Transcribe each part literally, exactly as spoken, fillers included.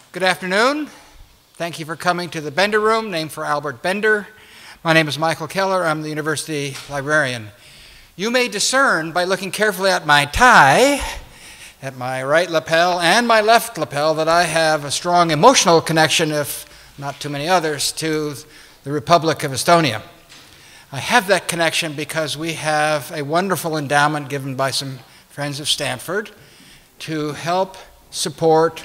Good afternoon. Thank you for coming to the Bender Room, named for Albert Bender. My name is Michael Keller. I'm the university librarian. You may discern by looking carefully at my tie, at my right lapel and my left lapel, that I have a strong emotional connection, if not too many others, to the Republic of Estonia. I have that connection because we have a wonderful endowment given by some friends of Stanford to help support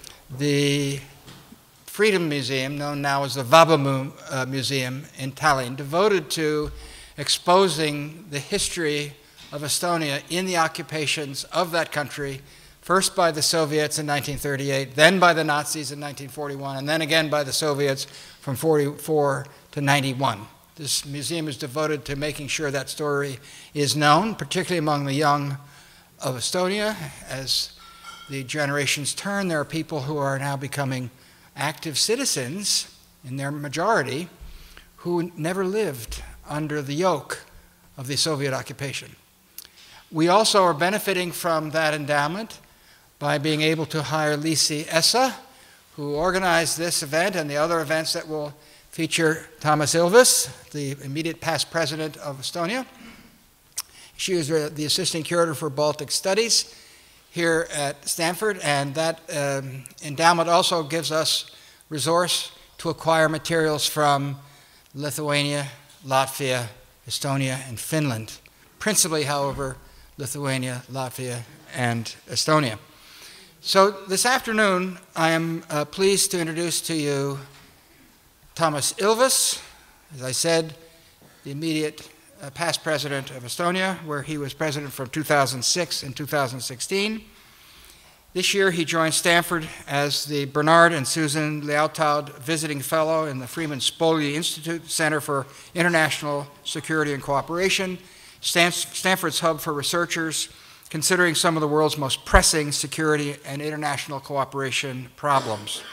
the Freedom Museum, known now as the Vabamu uh, Museum in Tallinn, devoted to exposing the history of Estonia in the occupations of that country, first by the Soviets in nineteen thirty-eight, then by the Nazis in nineteen forty-one, and then again by the Soviets from forty-four to ninety-one. This museum is devoted to making sure that story is known, particularly among the young of Estonia. As the generations turn, there are people who are now becoming active citizens, in their majority, who never lived under the yoke of the Soviet occupation. We also are benefiting from that endowment by being able to hire Liisi Essa, who organized this event and the other events that will feature Toomas Ilves, the immediate past president of Estonia. She was the assistant curator for Baltic Studies here at Stanford, and that um, endowment also gives us resource to acquire materials from Lithuania, Latvia, Estonia, and Finland. Principally, however, Lithuania, Latvia, and Estonia. So this afternoon, I am uh, pleased to introduce to you Toomas Ilves, as I said, the immediate uh, past president of Estonia, where he was president from two thousand six and two thousand sixteen. This year he joined Stanford as the Bernard and Susan Liautaud Visiting Fellow in the Freeman Spogli Institute Center for International Security and Cooperation, Stanford's hub for researchers considering some of the world's most pressing security and international cooperation problems.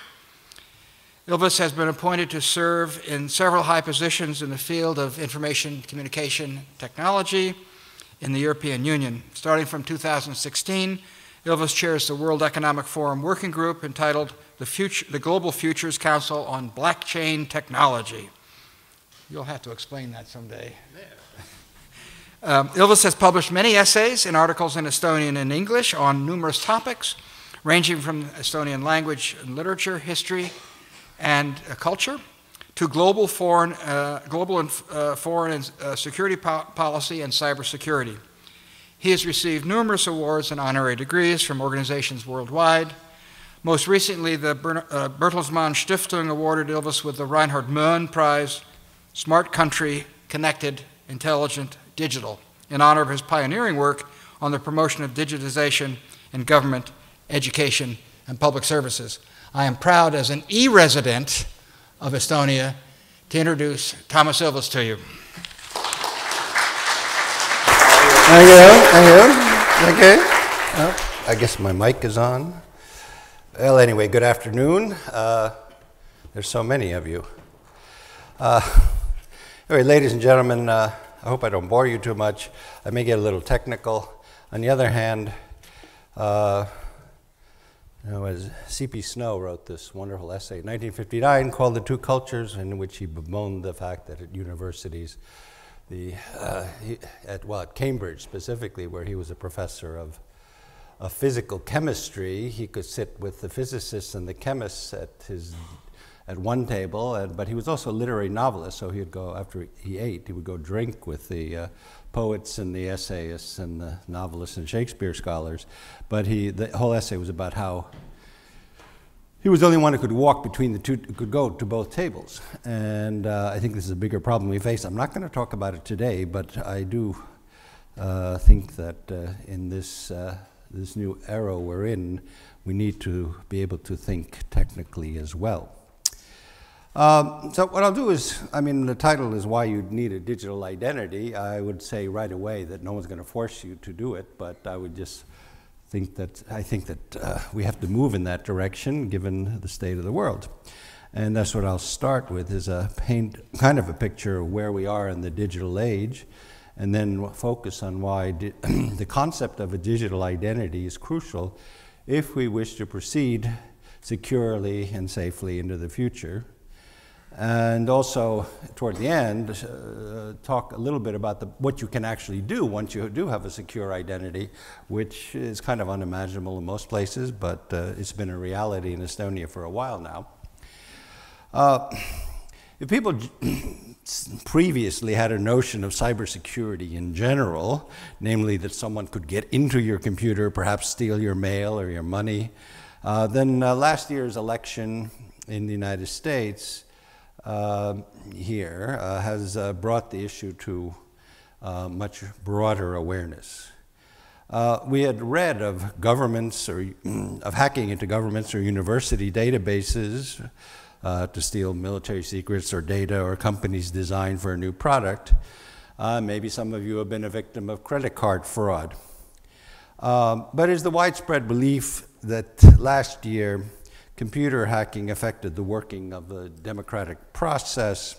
Ilves has been appointed to serve in several high positions in the field of information communication technology in the European Union. Starting from two thousand sixteen, Ilves chairs the World Economic Forum Working Group entitled the, Future, the Global Futures Council on Blockchain Technology. You'll have to explain that someday. um, Ilves has published many essays and articles in Estonian and English on numerous topics, ranging from Estonian language and literature, history, and uh, culture, to global foreign, uh, global and uh, foreign and, uh, security po policy and cybersecurity. He has received numerous awards and honorary degrees from organizations worldwide. Most recently, the Ber uh, Bertelsmann Stiftung awarded Ilves with the Reinhard Mohn Prize, Smart Country, Connected, Intelligent, Digital, in honor of his pioneering work on the promotion of digitization in government, education, and public services. I am proud, as an e-resident of Estonia, to introduce Toomas Ilves to you. Thank you, thank you. Okay. Well, I guess my mic is on. Well, anyway, good afternoon. Uh, there's so many of you. Uh, anyway, ladies and gentlemen, uh, I hope I don't bore you too much. I may get a little technical. On the other hand, uh, You know, as C P Snow wrote this wonderful essay in nineteen fifty-nine called The Two Cultures, in which he bemoaned the fact that at universities, the, uh, he, at, well, at Cambridge specifically, where he was a professor of, of physical chemistry, he could sit with the physicists and the chemists at, his, at one table, and, but he was also a literary novelist, so he would go, after he ate, he would go drink with the uh, poets and the essayists and the novelists and Shakespeare scholars. But he, the whole essay was about how he was the only one who could walk between the two, could go to both tables. And uh, I think this is a bigger problem we face. I'm not going to talk about it today, but I do uh, think that uh, in this, uh, this new era we're in, we need to be able to think technically as well. Um, so what I'll do is, I mean, the title is Why You Need a Digital Identity. I would say right away that no one's going to force you to do it, but I would just think that, I think that uh, we have to move in that direction given the state of the world. And that's what I'll start with, is a paint, kind of a picture of where we are in the digital age, and then focus on why the concept of a digital identity is crucial if we wish to proceed securely and safely into the future. And also, toward the end, uh, talk a little bit about the, what you can actually do once you do have a secure identity, which is kind of unimaginable in most places, but uh, it's been a reality in Estonia for a while now. Uh, if people previously had a notion of cybersecurity in general, namely that someone could get into your computer, perhaps steal your mail or your money, uh, then uh, last year's election in the United States Uh, here uh, has uh, brought the issue to uh, much broader awareness. Uh, we had read of governments or of hacking into governments or university databases uh, to steal military secrets or data or companies designed for a new product. Uh, maybe some of you have been a victim of credit card fraud. Um, but it's the widespread belief that last year computer hacking affected the working of the democratic process,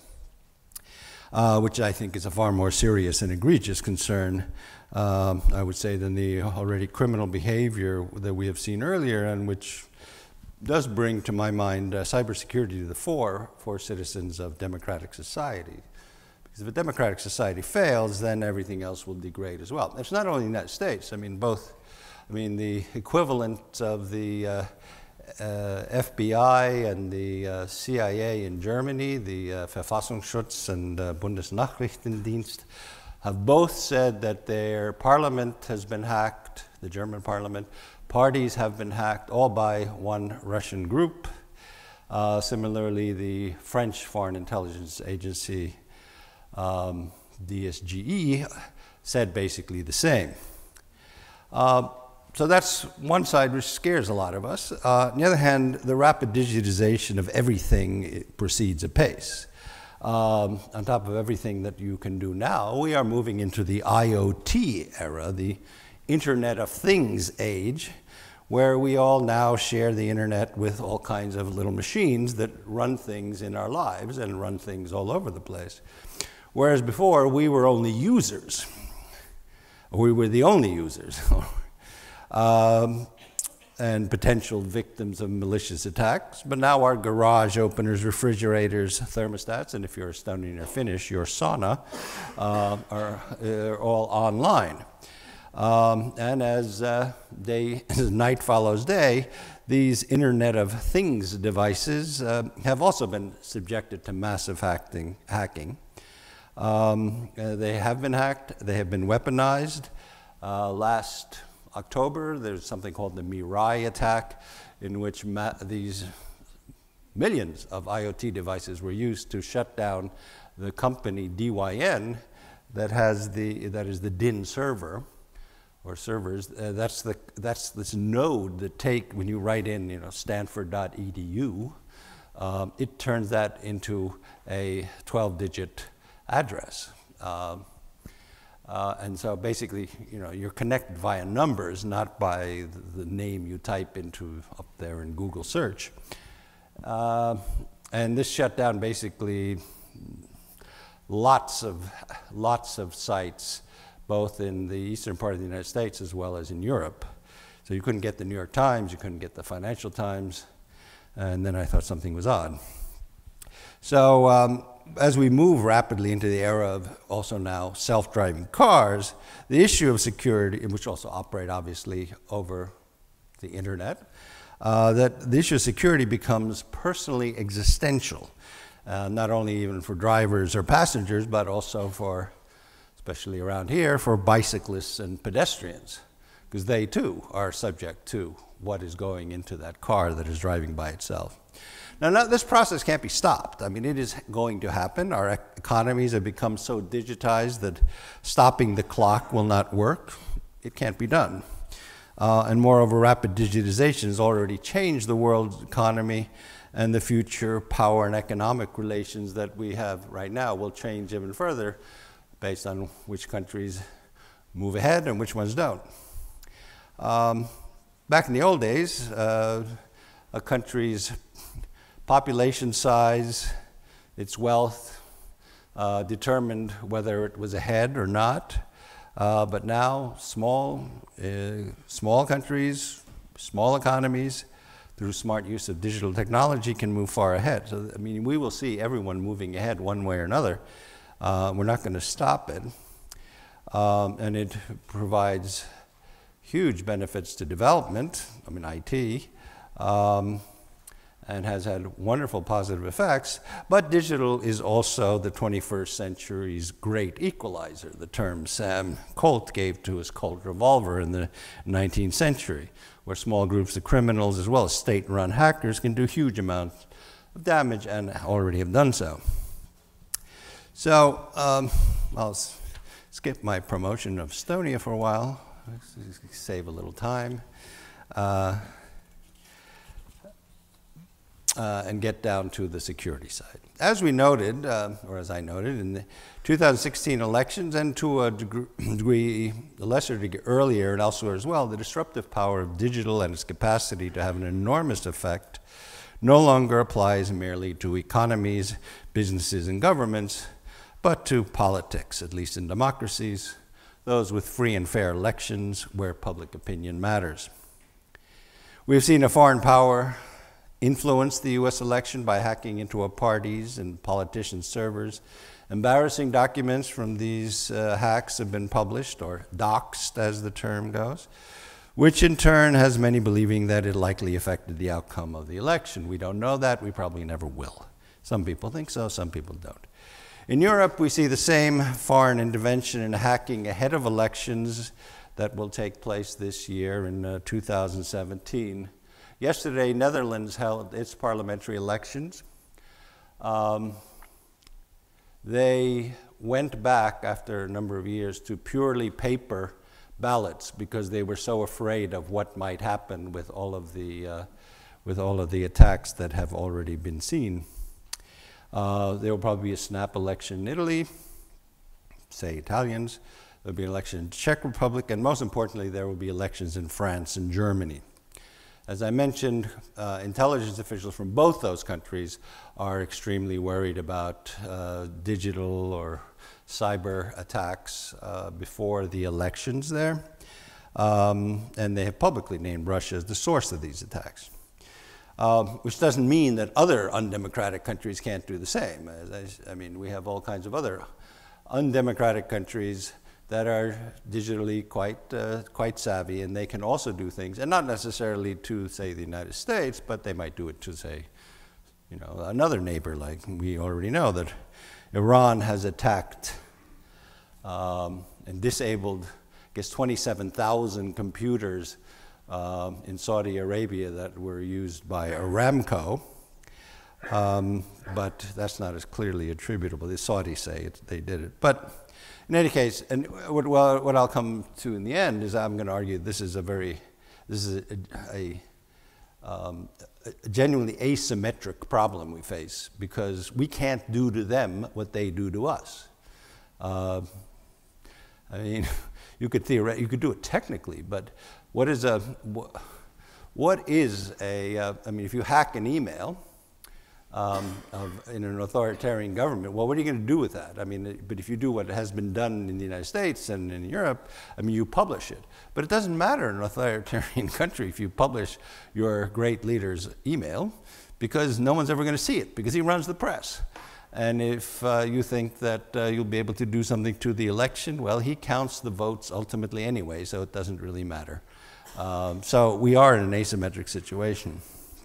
uh, which I think is a far more serious and egregious concern, um, I would say, than the already criminal behavior that we have seen earlier, and which does bring, to my mind, uh, cybersecurity to the fore for citizens of democratic society. Because if a democratic society fails, then everything else will degrade as well. It's not only the United States. I mean, both, I mean, the equivalent of the uh, Uh, F B I and the uh, C I A in Germany, the uh, Verfassungsschutz and uh, Bundesnachrichtendienst, have both said that their parliament has been hacked, the German parliament. Parties have been hacked, all by one Russian group. Uh, similarly, the French Foreign Intelligence Agency, um, D S G E, said basically the same. Uh, So that's one side which scares a lot of us. Uh, on the other hand, the rapid digitization of everything proceeds apace. Um, on top of everything that you can do now, we are moving into the I O T era, the Internet of Things age, where we all now share the internet with all kinds of little machines that run things in our lives and run things all over the place. Whereas before, we were only users. We were the only users. Um, and potential victims of malicious attacks. But now our garage openers, refrigerators, thermostats, and if you're Estonian or Finnish, your sauna, uh, are, are all online. Um, and as, uh, day, as night follows day, these Internet of Things devices uh, have also been subjected to massive hacking. hacking. Um, uh, they have been hacked, they have been weaponized. Uh, last October, there's something called the Mirai attack, in which ma these millions of I O T devices were used to shut down the company D Y N that has the that is the D I N server or servers. Uh, that's the that's this node that take when you write in you know stanford dot E D U, um, it turns that into a twelve digit address. Um, Uh, and so basically, you know, you're connected via numbers, not by the, the name you type into up there in Google search. Uh, and this shut down basically lots of, lots of sites, both in the eastern part of the United States as well as in Europe. So you couldn't get the New York Times, you couldn't get the Financial Times, and then I thought something was odd. So, um, as we move rapidly into the era of also now self-driving cars, the issue of security, which also operate obviously over the internet, uh, that the issue of security becomes personally existential, uh, not only even for drivers or passengers, but also for, especially around here, for bicyclists and pedestrians, because they too are subject to what is going into that car that is driving by itself. Now, now, this process can't be stopped. I mean, it is going to happen. Our economies have become so digitized that stopping the clock will not work. It can't be done. Uh, and moreover, rapid digitization has already changed the world's economy, and the future power and economic relations that we have right now will change even further based on which countries move ahead and which ones don't. Um, back in the old days, uh, a country's population size, its wealth, uh, determined whether it was ahead or not. Uh, but now, small, uh, small countries, small economies, through smart use of digital technology, can move far ahead. So, I mean, we will see everyone moving ahead one way or another. Uh, we're not going to stop it. Um, and it provides huge benefits to development, I mean I T, um, and has had wonderful positive effects. But digital is also the twenty-first century's great equalizer, the term Sam Colt gave to his Colt revolver in the nineteenth century, where small groups of criminals as well as state-run hackers can do huge amounts of damage and already have done so. So um, I'll skip my promotion of Estonia for a while, save a little time, uh, uh, and get down to the security side. As we noted, uh, or as I noted, in the two thousand sixteen elections, and to a degree, a lesser degree earlier and elsewhere as well, the disruptive power of digital and its capacity to have an enormous effect no longer applies merely to economies, businesses, and governments, but to politics, at least in democracies, those with free and fair elections where public opinion matters. We've seen a foreign power influence the U S election by hacking into a party's and politicians' servers. Embarrassing documents from these uh, hacks have been published, or doxed as the term goes, which in turn has many believing that it likely affected the outcome of the election. We don't know that, we probably never will. Some people think so, some people don't. In Europe, we see the same foreign intervention and hacking ahead of elections that will take place this year in uh, two thousand seventeen. Yesterday, Netherlands held its parliamentary elections. Um, they went back after a number of years to purely paper ballots because they were so afraid of what might happen with all of the, uh, with all of the attacks that have already been seen. Uh, there will probably be a snap election in Italy, say Italians. There will be an election in the Czech Republic, and most importantly, there will be elections in France and Germany. As I mentioned, uh, intelligence officials from both those countries are extremely worried about uh, digital or cyber attacks uh, before the elections there. Um, and they have publicly named Russia as the source of these attacks. Uh, which doesn't mean that other undemocratic countries can't do the same. As I, I mean, we have all kinds of other undemocratic countries that are digitally quite, uh, quite savvy, and they can also do things, and not necessarily to, say, the United States, but they might do it to, say, you know, another neighbor. Like we already know that Iran has attacked um, and disabled, I guess, twenty-seven thousand computers um, in Saudi Arabia that were used by Aramco, um, but that's not as clearly attributable. The Saudis say it, they did it. But in any case, and what, well, what I'll come to in the end is I'm going to argue this is a very, this is a, a, um, a genuinely asymmetric problem we face because we can't do to them what they do to us. Uh, I mean, you could theoretically, you could do it technically, but what is a, what is a, uh, I mean, if you hack an email, Um, of, in an authoritarian government, well, what are you going to do with that? I mean, but if you do what has been done in the United States and in Europe, I mean, you publish it. But it doesn't matter in an authoritarian country if you publish your great leader's email, because no one's ever going to see it, because he runs the press. And if uh, you think that uh, you'll be able to do something to the election, well, he counts the votes ultimately anyway, so it doesn't really matter. Um, so we are in an asymmetric situation.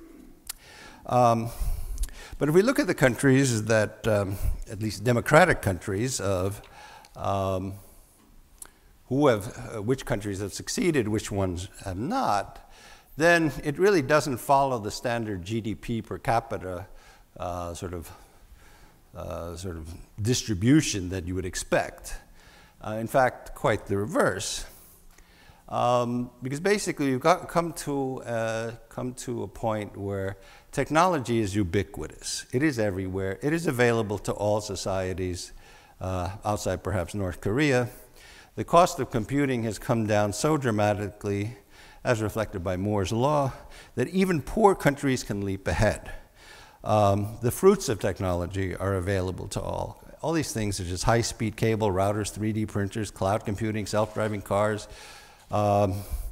Um, But if we look at the countries that, um, at least democratic countries, of um, who have, uh, which countries have succeeded, which ones have not, then it really doesn't follow the standard G D P per capita uh, sort of uh, sort of distribution that you would expect. Uh, in fact, quite the reverse. Um, because basically you've got come to uh, come to a point where technology is ubiquitous. It is everywhere. It is available to all societies, uh, outside perhaps North Korea. The cost of computing has come down so dramatically, as reflected by Moore's law, that even poor countries can leap ahead. Um, the fruits of technology are available to all. All these things such as high-speed cable, routers, three D printers, cloud computing, self-driving cars, Um,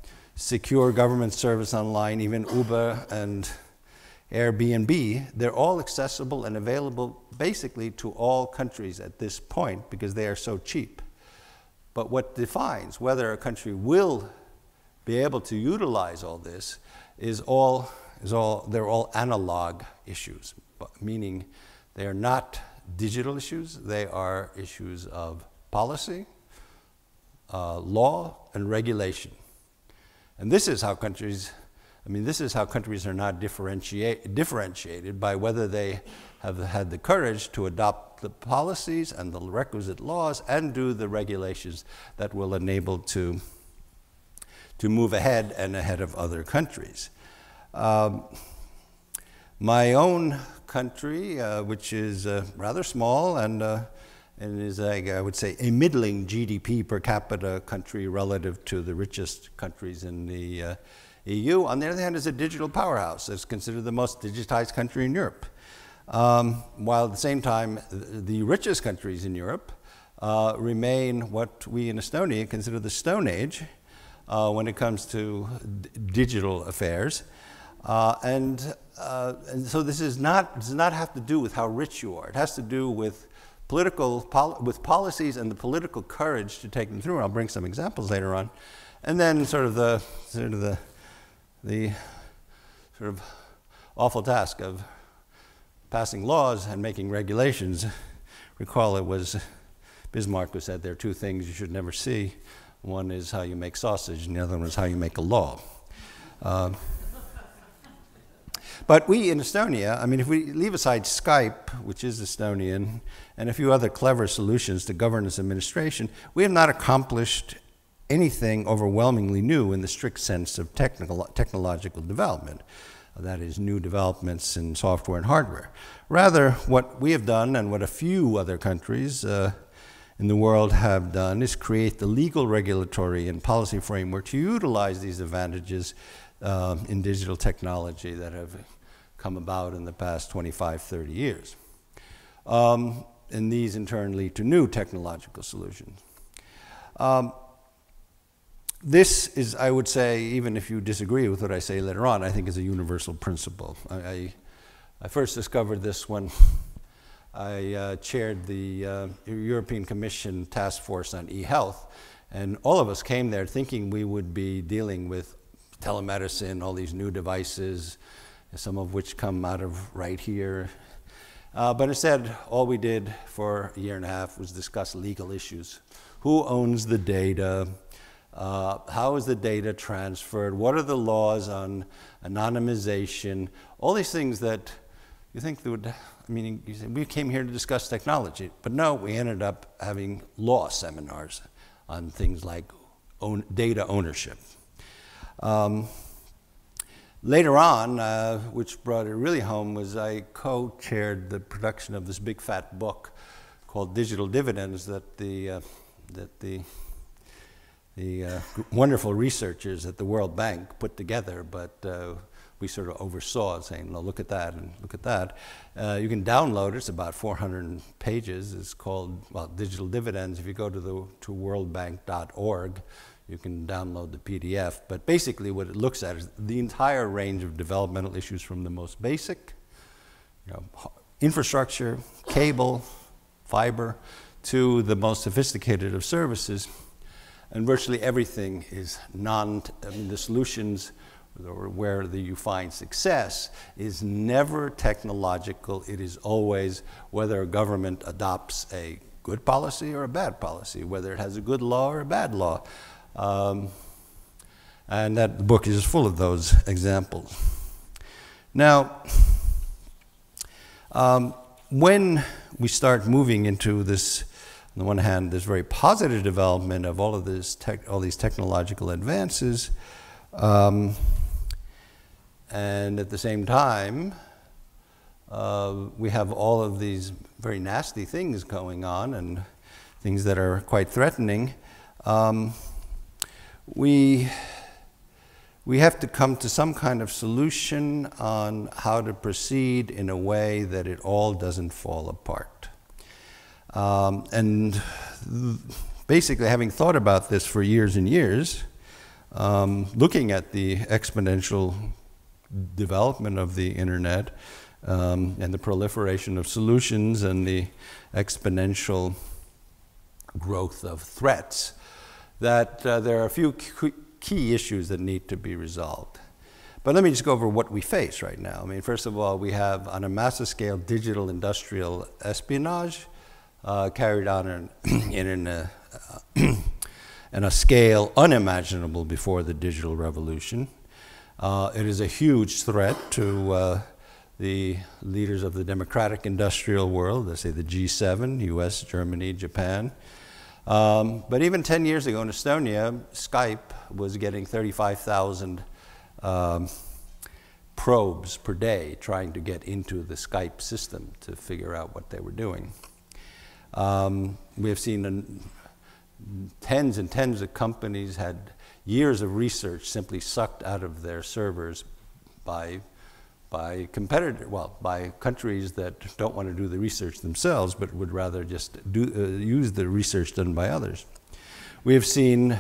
secure government service online, even Uber and Airbnb, they're all accessible and available basically to all countries at this point because they are so cheap. But what defines whether a country will be able to utilize all this is all, is all they're all analog issues, meaning they are not digital issues, they are issues of policy, uh, law, and regulation. And this is how countries, I mean, this is how countries are not differentiate, differentiated by whether they have had the courage to adopt the policies and the requisite laws and do the regulations that will enable to, to move ahead and ahead of other countries. Um, my own country, uh, which is uh, rather small and, uh, and is, a, I would say, a middling G D P per capita country relative to the richest countries in the uh, E U, on the other hand, is a digital powerhouse. It's considered the most digitized country in Europe. Um, while at the same time, the richest countries in Europe uh, remain what we in Estonia consider the Stone Age uh, when it comes to digital affairs. Uh, and, uh, and so this is not, does not have to do with how rich you are. It has to do with political, pol with policies and the political courage to take them through. And I'll bring some examples later on. And then sort of the, sort of the, the sort of awful task of passing laws and making regulations. Recall it was Bismarck who said there are two things you should never see. One is how you make sausage, and the other one is how you make a law. Uh, but we in Estonia, I mean, if we leave aside Skype, which is Estonian, and a few other clever solutions to governance administration, we have not accomplished anything overwhelmingly new in the strict sense of technical, technological development. That is, new developments in software and hardware. Rather, what we have done and what a few other countries uh, in the world have done is create the legal, regulatory, and policy framework to utilize these advantages uh, in digital technology that have come about in the past twenty-five, thirty years. Um, and these in turn lead to new technological solutions. Um, This is, I would say, even if you disagree with what I say later on, I think is a universal principle. I, I, I first discovered this when I uh, chaired the uh, European Commission Task Force on e-health, and all of us came there thinking we would be dealing with telemedicine, all these new devices, some of which come out of right here. Uh, but instead, all we did for a year and a half was discuss legal issues. Who owns the data? Uh, how is the data transferred? What are the laws on anonymization? All these things that you think they would, I mean, you say, we came here to discuss technology, but no, we ended up having law seminars on things like own, data ownership. Um, later on, uh, which brought it really home, was I co-chaired the production of this big fat book called Digital Dividends that the, uh, that the the uh, wonderful researchers at the World Bank put together, but uh, we sort of oversaw it, saying, no, look at that and look at that. Uh, you can download it. It's about four hundred pages. It's called, well, Digital Dividends. If you go to the to world bank dot org, you can download the P D F. But basically what it looks at is the entire range of developmental issues from the most basic, you know, infrastructure, cable, fiber, to the most sophisticated of services. And virtually everything is non, I mean, the solutions or where the, you find success is never technological. It is always whether a government adopts a good policy or a bad policy, whether it has a good law or a bad law. Um, and that book is full of those examples. Now, um, when we start moving into this, on the one hand, this very positive development of all of this tech, all these technological advances, um, and at the same time, uh, we have all of these very nasty things going on and things that are quite threatening. Um, we we have to come to some kind of solution on how to proceed in a way that it all doesn't fall apart. Um, and basically, having thought about this for years and years, um, looking at the exponential development of the internet um, and the proliferation of solutions and the exponential growth of threats, that uh, there are a few key issues that need to be resolved. But let me just go over what we face right now. I mean, first of all, we have on a massive scale digital industrial espionage uh, carried on in, in, a, uh, in a scale unimaginable before the digital revolution. Uh, it is a huge threat to uh, the leaders of the democratic industrial world, let's say the G seven, U S, Germany, Japan. Um, but even ten years ago in Estonia, Skype was getting thirty-five thousand um, probes per day trying to get into the Skype system to figure out what they were doing. Um, we have seen an, tens and tens of companies had years of research simply sucked out of their servers by by competitor, well, by countries that don't want to do the research themselves, but would rather just do, uh, use the research done by others. We have seen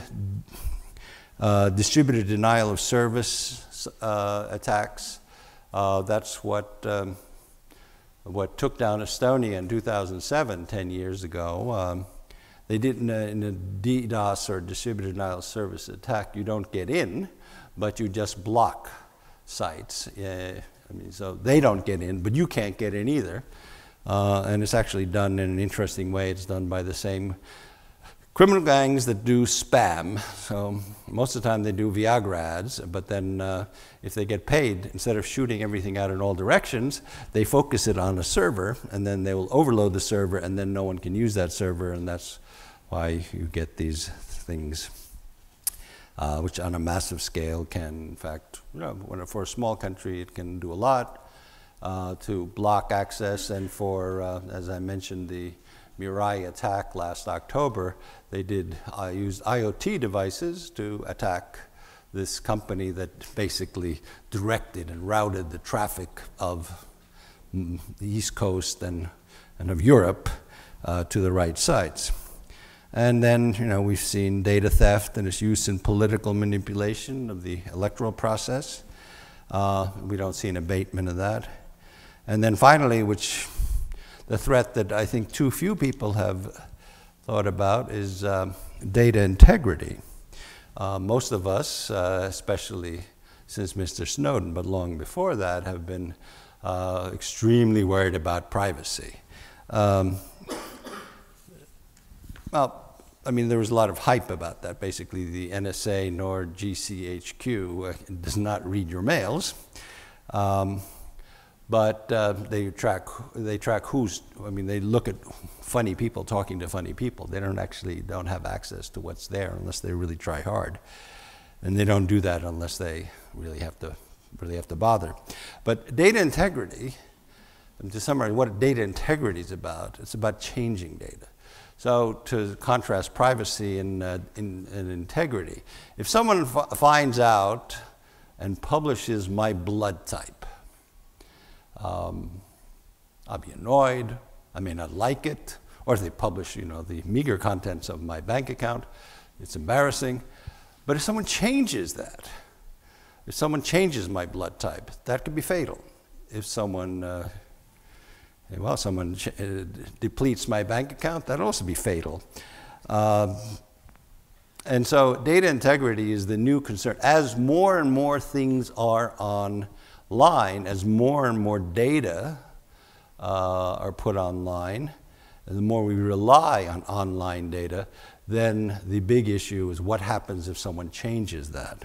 uh, distributed denial of service uh, attacks. Uh, that's what um, what took down Estonia in two thousand seven, ten years ago. Um, they didn't, uh, in a DDoS or distributed denial of service attack, you don't get in, but you just block sites. Uh, I mean, so they don't get in, but you can't get in either. Uh, and it's actually done in an interesting way. It's done by the same criminal gangs that do spam. So most of the time they do Viagra ads, but then uh, if they get paid, instead of shooting everything out in all directions, they focus it on a server, and then they will overload the server, and then no one can use that server, and that's why you get these things. Uh, which on a massive scale can, in fact, you know, when, for a small country, it can do a lot uh, to block access. And for, uh, as I mentioned, the Mirai attack last October, they did uh, use I O T devices to attack this company that basically directed and routed the traffic of mm, the East Coast and, and of Europe uh, to the right sites. And then, you know, we've seen data theft and its use in political manipulation of the electoral process. Uh, we don't see an abatement of that. And then finally, which the threat that I think too few people have thought about is um, data integrity. Uh, most of us, uh, especially since Mister Snowden, but long before that, have been uh, extremely worried about privacy. Um, well, I mean, there was a lot of hype about that. Basically, the N S A nor G C H Q uh, does not read your mails, um, but uh, they track they track who's. I mean, they look at funny people talking to funny people. They don't actually don't have access to what's there unless they really try hard, and they don't do that unless they really have to really have to bother. But data integrity, and to summarize, what data integrity is about, it's about changing data. So to contrast privacy and, uh, in, in integrity, if someone f finds out and publishes my blood type, um, I'll be annoyed, I may not like it, or if they publish, you know, the meager contents of my bank account, it's embarrassing. But if someone changes that, if someone changes my blood type, that could be fatal. If someone uh, Well, someone uh, depletes my bank account, that'll also be fatal. Um, and so data integrity is the new concern. As more and more things are online, as more and more data uh, are put online, and the more we rely on online data, then the big issue is what happens if someone changes that.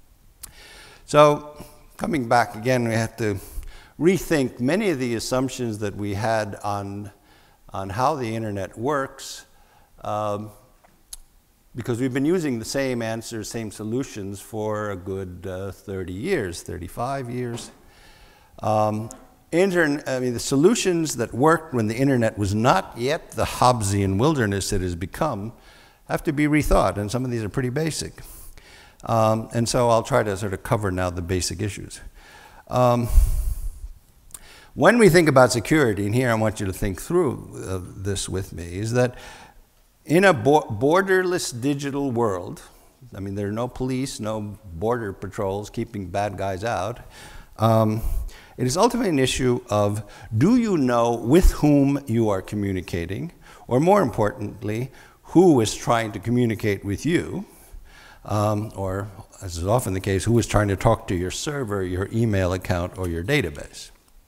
So coming back again, we have to rethink many of the assumptions that we had on, on how the internet works, um, because we've been using the same answers, same solutions for a good uh, thirty years, thirty-five years. Um, intern I mean, the solutions that worked when the internet was not yet the Hobbesian wilderness it has become have to be rethought, and some of these are pretty basic. Um, and so I'll try to sort of cover now the basic issues. Um, When we think about security, and here I want you to think through uh, this with me, is that in a bo borderless digital world, I mean, there are no police, no border patrols keeping bad guys out. Um, it is ultimately an issue of, do you know with whom you are communicating, or more importantly, who is trying to communicate with you, um, or as is often the case, who is trying to talk to your server, your email account, or your database.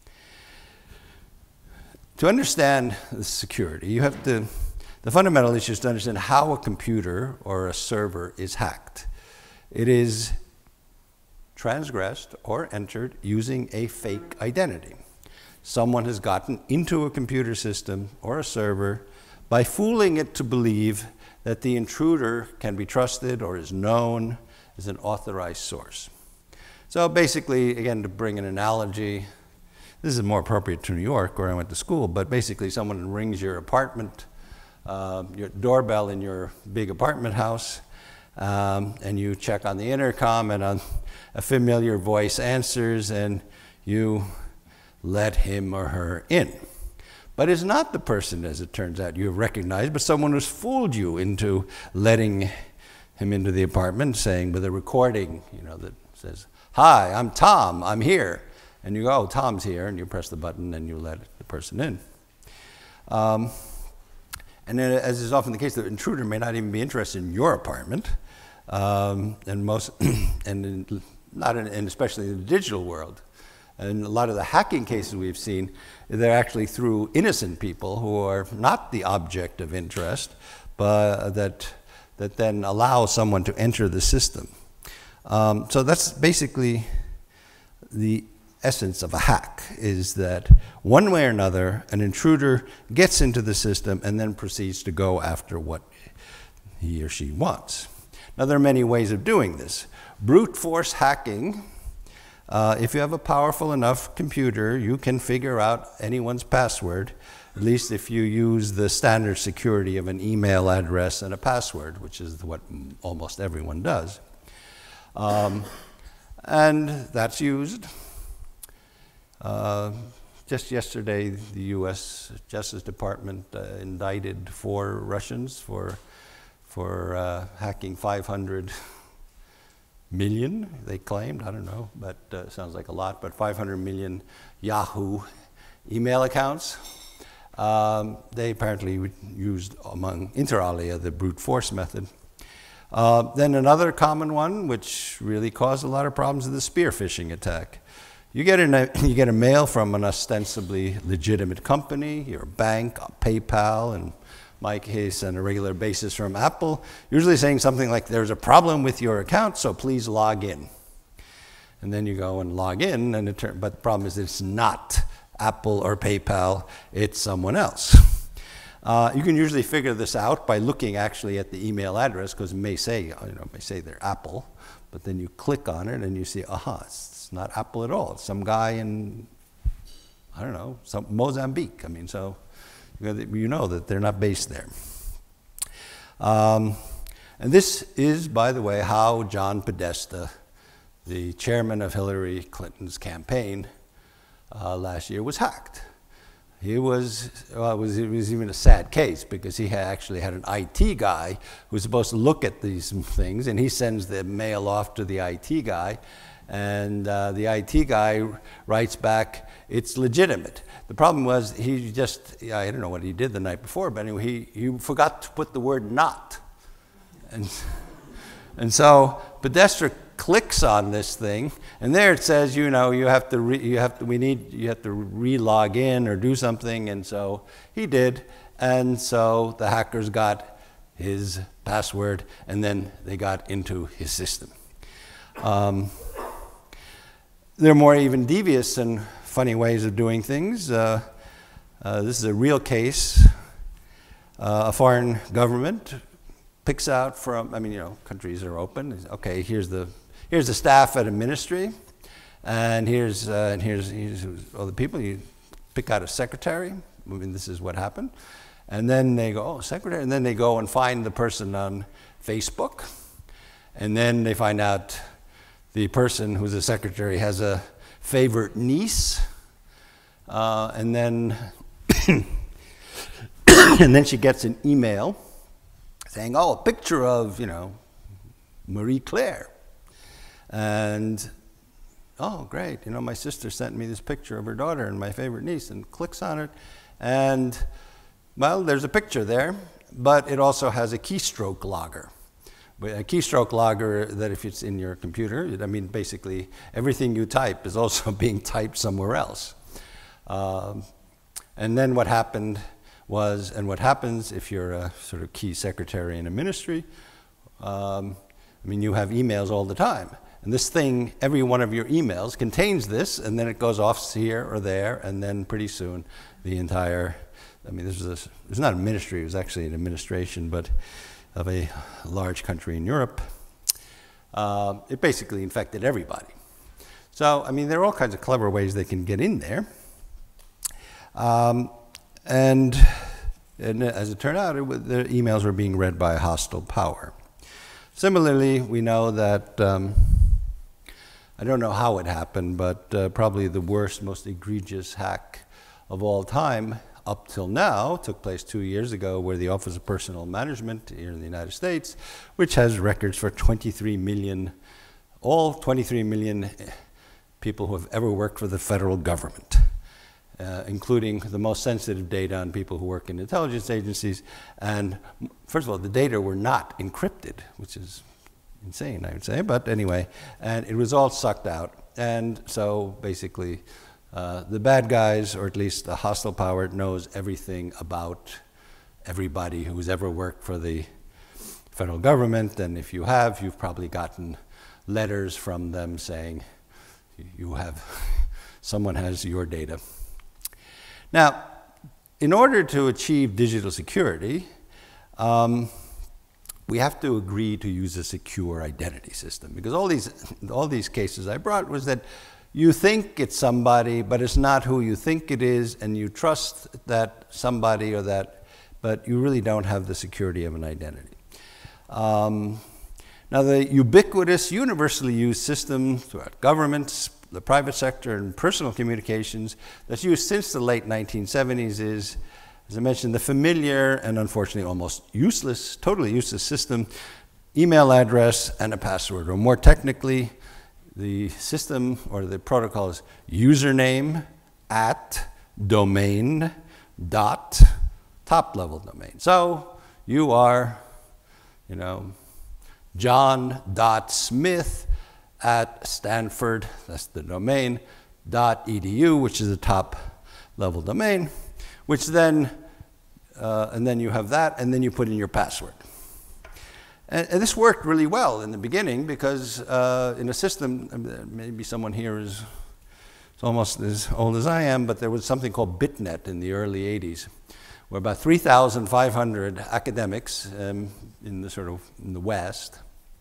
To understand the security, you have to, the fundamental issue is to understand how a computer or a server is hacked. It is transgressed or entered using a fake identity. Someone has gotten into a computer system or a server by fooling it to believe that the intruder can be trusted or is known as an authorized source. So basically, again, to bring an analogy, this is more appropriate to New York, where I went to school, but basically someone rings your apartment, uh, your doorbell in your big apartment house, um, and you check on the intercom, and on a familiar voice answers, and you let him or her in. But it's not the person, as it turns out, you have recognized, but someone who's fooled you into letting him into the apartment, saying with a recording, you know, that says, "Hi, I'm Tom, I'm here." And you go, "Oh, Tom's here," and you press the button and you let the person in. Um, and then, as is often the case, the intruder may not even be interested in your apartment, um, and most, and in, not in, and especially in the digital world. And a lot of the hacking cases we've seen, they're actually through innocent people who are not the object of interest, but that, that then allow someone to enter the system. Um, so that's basically the essence of a hack, is that one way or another, an intruder gets into the system and then proceeds to go after what he or she wants. Now, there are many ways of doing this. Brute force hacking. Uh, if you have a powerful enough computer, you can figure out anyone's password, at least if you use the standard security of an email address and a password, which is what almost everyone does. Um, and that's used. Uh, just yesterday, the U S Justice Department uh, indicted four Russians for, for uh, hacking five hundred million, they claimed, I don't know, but uh, sounds like a lot, but five hundred million Yahoo email accounts. Um, they apparently used, among inter alia, the brute force method. Uh, then another common one, which really caused a lot of problems, is the spear phishing attack. You get, a, you get a mail from an ostensibly legitimate company, your bank, PayPal, and my case on a regular basis from Apple, usually saying something like, "There's a problem with your account, so please log in." And then you go and log in, and it turn, but the problem is it's not Apple or PayPal, it's someone else. Uh, you can usually figure this out by looking actually at the email address, because it may say, you know, it may say they're Apple, but then you click on it and you see, aha, it's not Apple at all. It's some guy in, I don't know, some Mozambique. I mean, so you know that they're not based there. Um, and this is, by the way, how John Podesta, the chairman of Hillary Clinton's campaign uh, last year, was hacked. He was, well, it was, it was even a sad case, because he had actually had an I T guy who was supposed to look at these things, and he sends the mail off to the I T guy, and uh, the I T guy writes back, "It's legitimate." The problem was he just, I don't know what he did the night before, but anyway, he, he forgot to put the word "not." And, and so Podesta clicks on this thing, and there it says, you know, you have to, re, you have to, we need, you have to re-log in or do something, and so he did, and so the hackers got his password, and then they got into his system. Um, there are more even devious and funny ways of doing things. Uh, uh, this is a real case. Uh, a foreign government picks out from, I mean, you know, countries are open. Okay, here's the here's the staff at a ministry, and here's uh, and here's, here's all the people. You pick out a secretary. I mean, this is what happened, and then they go, "Oh, secretary," and then they go and find the person on Facebook, and then they find out the person who's a secretary has a favorite niece, uh, and then and then she gets an email saying, "Oh, a picture of, you know, Marie Claire. And, oh, great, you know, my sister sent me this picture of her daughter and my favorite niece, and clicks on it. And, well, there's a picture there, but it also has a keystroke logger. A keystroke logger that if it's in your computer, I mean, basically everything you type is also being typed somewhere else. Um, and then what happened was, and what happens if you're a sort of key secretary in a ministry, um, I mean, you have emails all the time. And this thing, every one of your emails contains this, and then it goes off here or there, and then pretty soon the entire, I mean, this was a, it was not a ministry, it was actually an administration, but of a large country in Europe. Uh, it basically infected everybody. So, I mean, there are all kinds of clever ways they can get in there. Um, and, and as it turned out, it was, the emails were being read by a hostile power. Similarly, we know that, um, I don't know how it happened, but uh, probably the worst, most egregious hack of all time up till now took place two years ago, where the Office of Personnel Management here in the United States, which has records for twenty-three million, all twenty-three million people who have ever worked for the federal government, uh, including the most sensitive data on people who work in intelligence agencies. And first of all, the data were not encrypted, which is insane, I would say, but anyway, and it was all sucked out. And so basically, Uh, the bad guys, or at least the hostile power, knows everything about everybody who's ever worked for the federal government, and if you have, you've probably gotten letters from them saying you have, someone has your data. Now, in order to achieve digital security, um, we have to agree to use a secure identity system, because all these, all these cases I brought was that you think it's somebody, but it's not who you think it is, and you trust that somebody or that, but you really don't have the security of an identity. Um, now, the ubiquitous, universally used system throughout governments, the private sector, and personal communications that's used since the late nineteen seventies is, as I mentioned, the familiar and unfortunately almost useless, totally useless system, email address and a password, or more technically, the system or the protocol is username at domain dot top level domain. So you are, you know, John dot Smith at Stanford, that's the domain, dot edu, which is the top level domain, which then, uh, and then you have that, and then you put in your password. And, and this worked really well in the beginning, because uh, in a system, maybe someone here is, is almost as old as I am, but there was something called BitNet in the early eighties, where about three thousand five hundred academics um, in the sort of in the West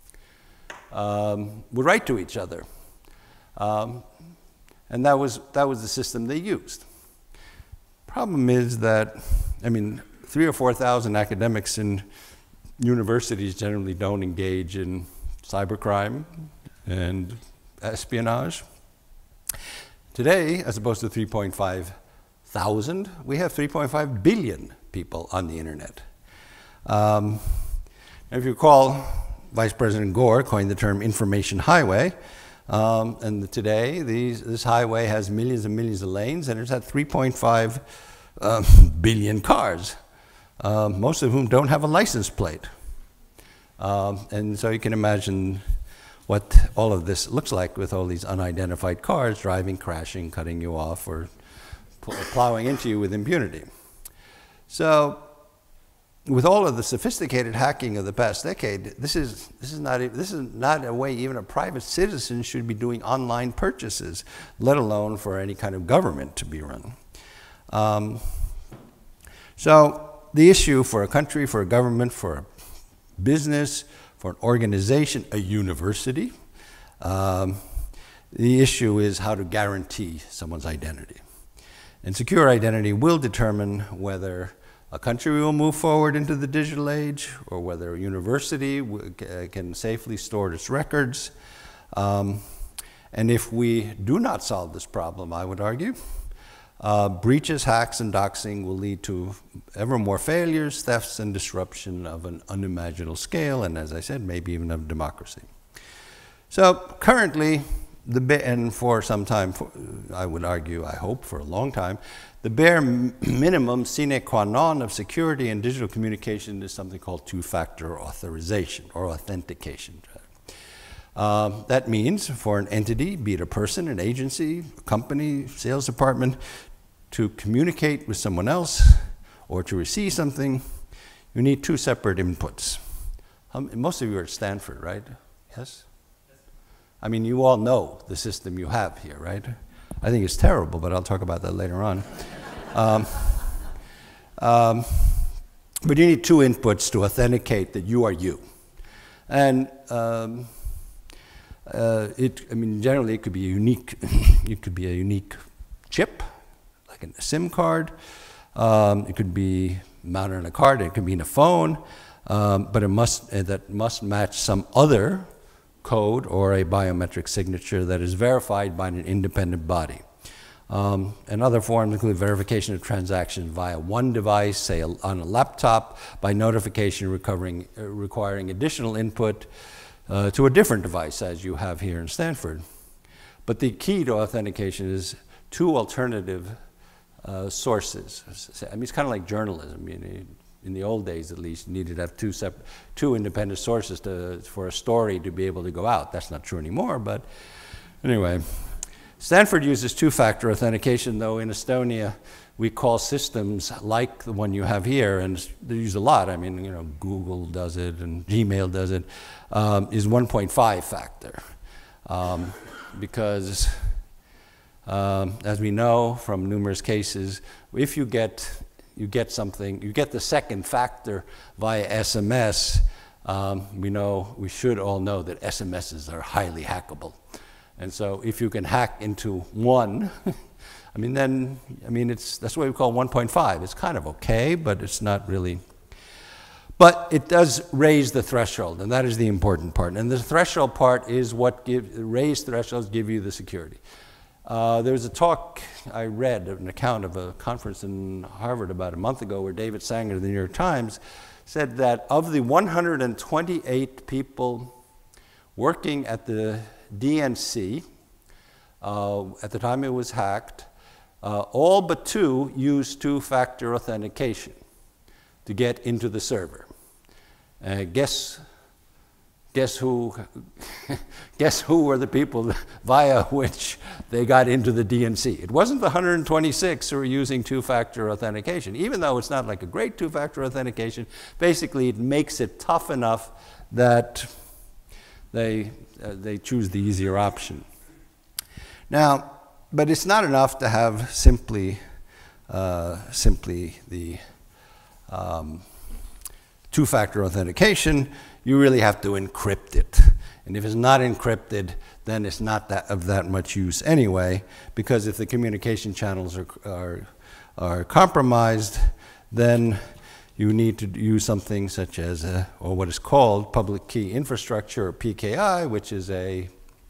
um, would write to each other. Um, and that was, that was the system they used. Problem is that, I mean, three or four thousand academics in universities generally don't engage in cybercrime and espionage. Today, as opposed to three point five thousand, we have three point five billion people on the internet. Um, if you recall, Vice President Gore coined the term information highway, um, and today these, this highway has millions and millions of lanes, and it's at three point five um, billion cars. Um, most of whom don't have a license plate. Um, and so you can imagine what all of this looks like with all these unidentified cars driving, crashing, cutting you off, or plowing into you with impunity. So with all of the sophisticated hacking of the past decade, this is, this is, not, this is not a way even a private citizen should be doing online purchases, let alone for any kind of government to be run. Um, so the issue for a country, for a government, for a business, for an organization, a university, um, the issue is how to guarantee someone's identity. And secure identity will determine whether a country will move forward into the digital age, or whether a university can safely store its records. Um, and if we do not solve this problem, I would argue, Uh, breaches, hacks, and doxing will lead to ever more failures, thefts, and disruption of an unimaginable scale, and as I said, maybe even of democracy. So currently, the ba and for some time, for, I would argue, I hope for a long time, the bare minimum sine qua non of security in digital communication is something called two-factor authorization or authentication. Um, that means for an entity, be it a person, an agency, a company, sales department, to communicate with someone else or to receive something, you need two separate inputs. Um, most of you are at Stanford, right? Yes? I mean, you all know the system you have here, right? I think it's terrible, but I'll talk about that later on. um, um, but you need two inputs to authenticate that you are you. And um, uh, it, I mean, generally it could be a unique, it could be a unique chip, like a SIM card. Um, it could be mounted on a card. It could be in a phone, um, but it must uh, that must match some other code or a biometric signature that is verified by an independent body. Um, and other forms include verification of transactions via one device, say a, on a laptop, by notification recovering, uh, requiring additional input uh, to a different device, as you have here in Stanford. But the key to authentication is two alternative uh, sources. I mean, it's kind of like journalism. You know, in the old days, at least, you needed to have two, separate, two independent sources to, for a story to be able to go out. That's not true anymore, but anyway. Stanford uses two-factor authentication, though in Estonia we call systems like the one you have here, and they use a lot. I mean, you know, Google does it and Gmail does it, um, is one point five factor. Um, because, um, as we know from numerous cases, if you get you get something, you get the second factor via S M S, um, we know, we should all know that S M Ses are highly hackable. And so if you can hack into one, I mean, then, I mean, it's, that's what we call one point five. It's kind of okay, but it's not really. But it does raise the threshold, and that is the important part. And the threshold part is what give, raised thresholds give you the security. Uh, there was a talk I read, an account of a conference in Harvard about a month ago where David Sanger of the New York Times said that of the one hundred twenty-eight people working at the D N C, uh, at the time it was hacked, uh, all but two used two-factor authentication to get into the server. Uh, guess, guess who? Guess who were the people via which they got into the D N C? It wasn't the one hundred twenty-six who were using two-factor authentication, even though it's not like a great two-factor authentication. Basically, it makes it tough enough that they uh, they choose the easier option. Now, but it's not enough to have simply uh, simply the um, two-factor authentication. You really have to encrypt it. And if it's not encrypted, then it's not that of that much use anyway, because if the communication channels are, are, are compromised, then you need to use something such as, a, or what is called public key infrastructure, or P K I, which is a,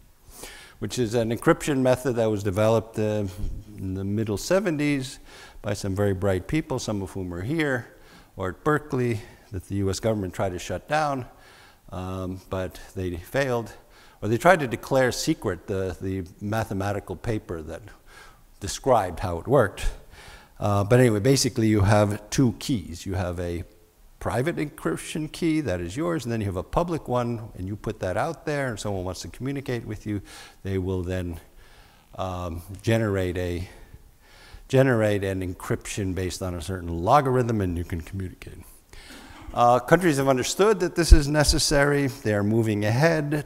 which is an encryption method that was developed uh, in the middle seventies by some very bright people, some of whom are here, or at Berkeley, that the U S government tried to shut down, um, but they failed. Or they tried to declare secret the, the mathematical paper that described how it worked. Uh, but anyway, basically you have two keys. You have a private encryption key that is yours, and then you have a public one, and you put that out there, and someone wants to communicate with you, they will then um, generate a generate an encryption based on a certain logarithm, and you can communicate. Uh, countries have understood that this is necessary. They are moving ahead.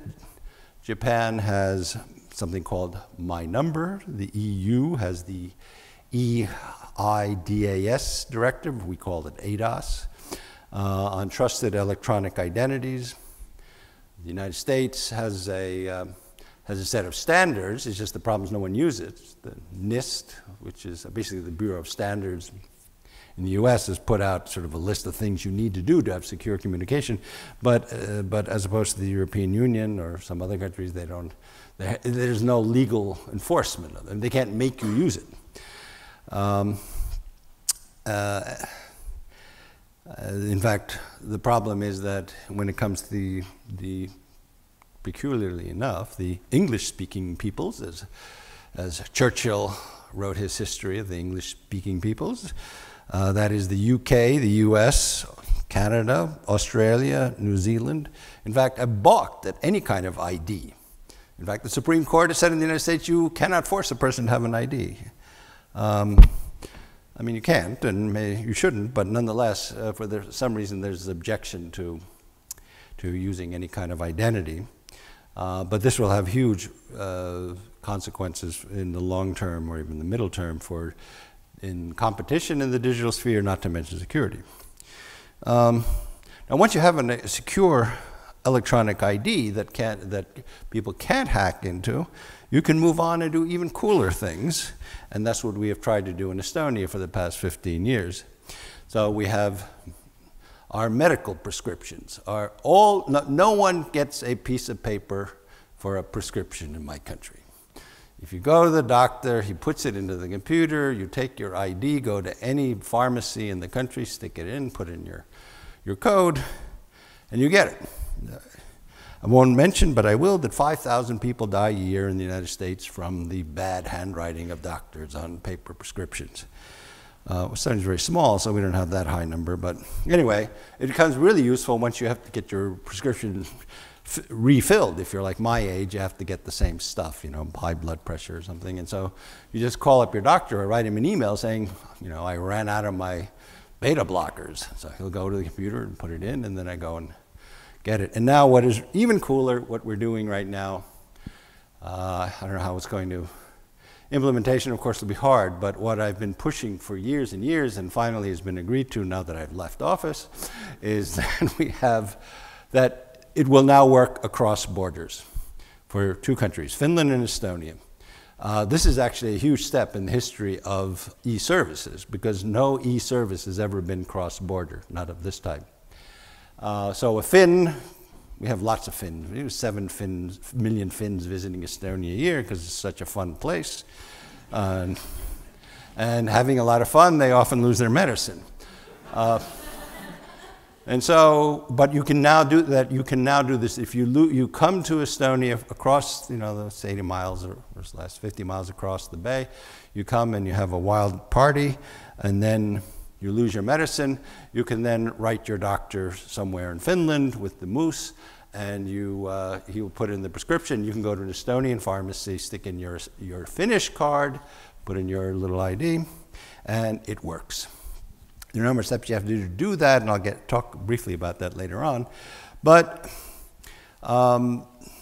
Japan has something called My Number. The E U has the E I D A S directive, we call it A D O S, uh, on trusted electronic identities. The United States has a, uh, has a set of standards. It's just the problem is no one uses it. The NIST, which is basically the Bureau of Standards in the U S, has put out sort of a list of things you need to do to have secure communication, but, uh, but as opposed to the European Union or some other countries, they don't, there's no legal enforcement of them. They can't make you use it. Um, uh, in fact, the problem is that when it comes to the, the peculiarly enough, the English-speaking peoples, as, as Churchill wrote his history of the English-speaking peoples, uh, that is the U K, the U S, Canada, Australia, New Zealand, in fact, have balked at any kind of I D. In fact, the Supreme Court has said in the United States you cannot force a person to have an I D. Um, I mean, you can't, and may, you shouldn't, but nonetheless, uh, for there, some reason, there's objection to, to using any kind of identity. Uh, but this will have huge uh, consequences in the long term or even the middle term for in competition in the digital sphere, not to mention security. Um, now, once you have a secure electronic I D that, can't, that people can't hack into, you can move on and do even cooler things. And that's what we have tried to do in Estonia for the past fifteen years. So we have our medical prescriptions. Are all, no, no one gets a piece of paper for a prescription in my country. If you go to the doctor, he puts it into the computer, you take your I D, go to any pharmacy in the country, stick it in, put in your, your code, and you get it. I won't mention, but I will, that five thousand people die a year in the United States from the bad handwriting of doctors on paper prescriptions. Uh, Estonia is very small, so we don't have that high number, but anyway, it becomes really useful once you have to get your prescription f refilled. If you're like my age, you have to get the same stuff, you know, high blood pressure or something, and so you just call up your doctor or write him an email saying, you know, I ran out of my beta blockers. So he'll go to the computer and put it in, and then I go and get it. And now what is even cooler, what we're doing right now, uh, I don't know how it's going to, implementation of course will be hard, but what I've been pushing for years and years and finally has been agreed to now that I've left office is that we have, that it will now work across borders for two countries, Finland and Estonia. Uh, this is actually a huge step in the history of e-services because no e-service has ever been cross-border, not of this type. Uh, so a Finn, we have lots of Finns. We have seven Finns, million Finns visiting Estonia a year because it's such a fun place. Uh, and, and having a lot of fun, they often lose their medicine. Uh, and so, but you can now do that. You can now do this if you lo you come to Estonia across, you know, those eighty miles or, or last fifty miles across the bay. You come and you have a wild party, and then you lose your medicine, you can then write your doctor somewhere in Finland with the moose, and you, uh, he will put in the prescription. You can go to an Estonian pharmacy, stick in your, your Finnish card, put in your little I D, and it works. There are a number of steps you have to do to do that, and I'll get, talk briefly about that later on. But um,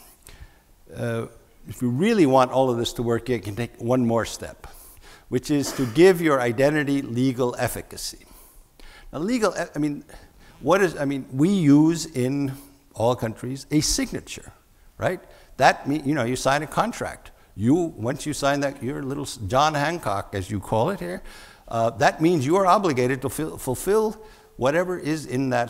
uh, if you really want all of this to work, you can take one more step, which is to give your identity legal efficacy. Now, legal, I mean, what is, I mean, we use in all countries a signature, right? That means, you know, you sign a contract. You, once you sign that, your little John Hancock, as you call it here, uh, that means you are obligated to fil fulfill whatever is in that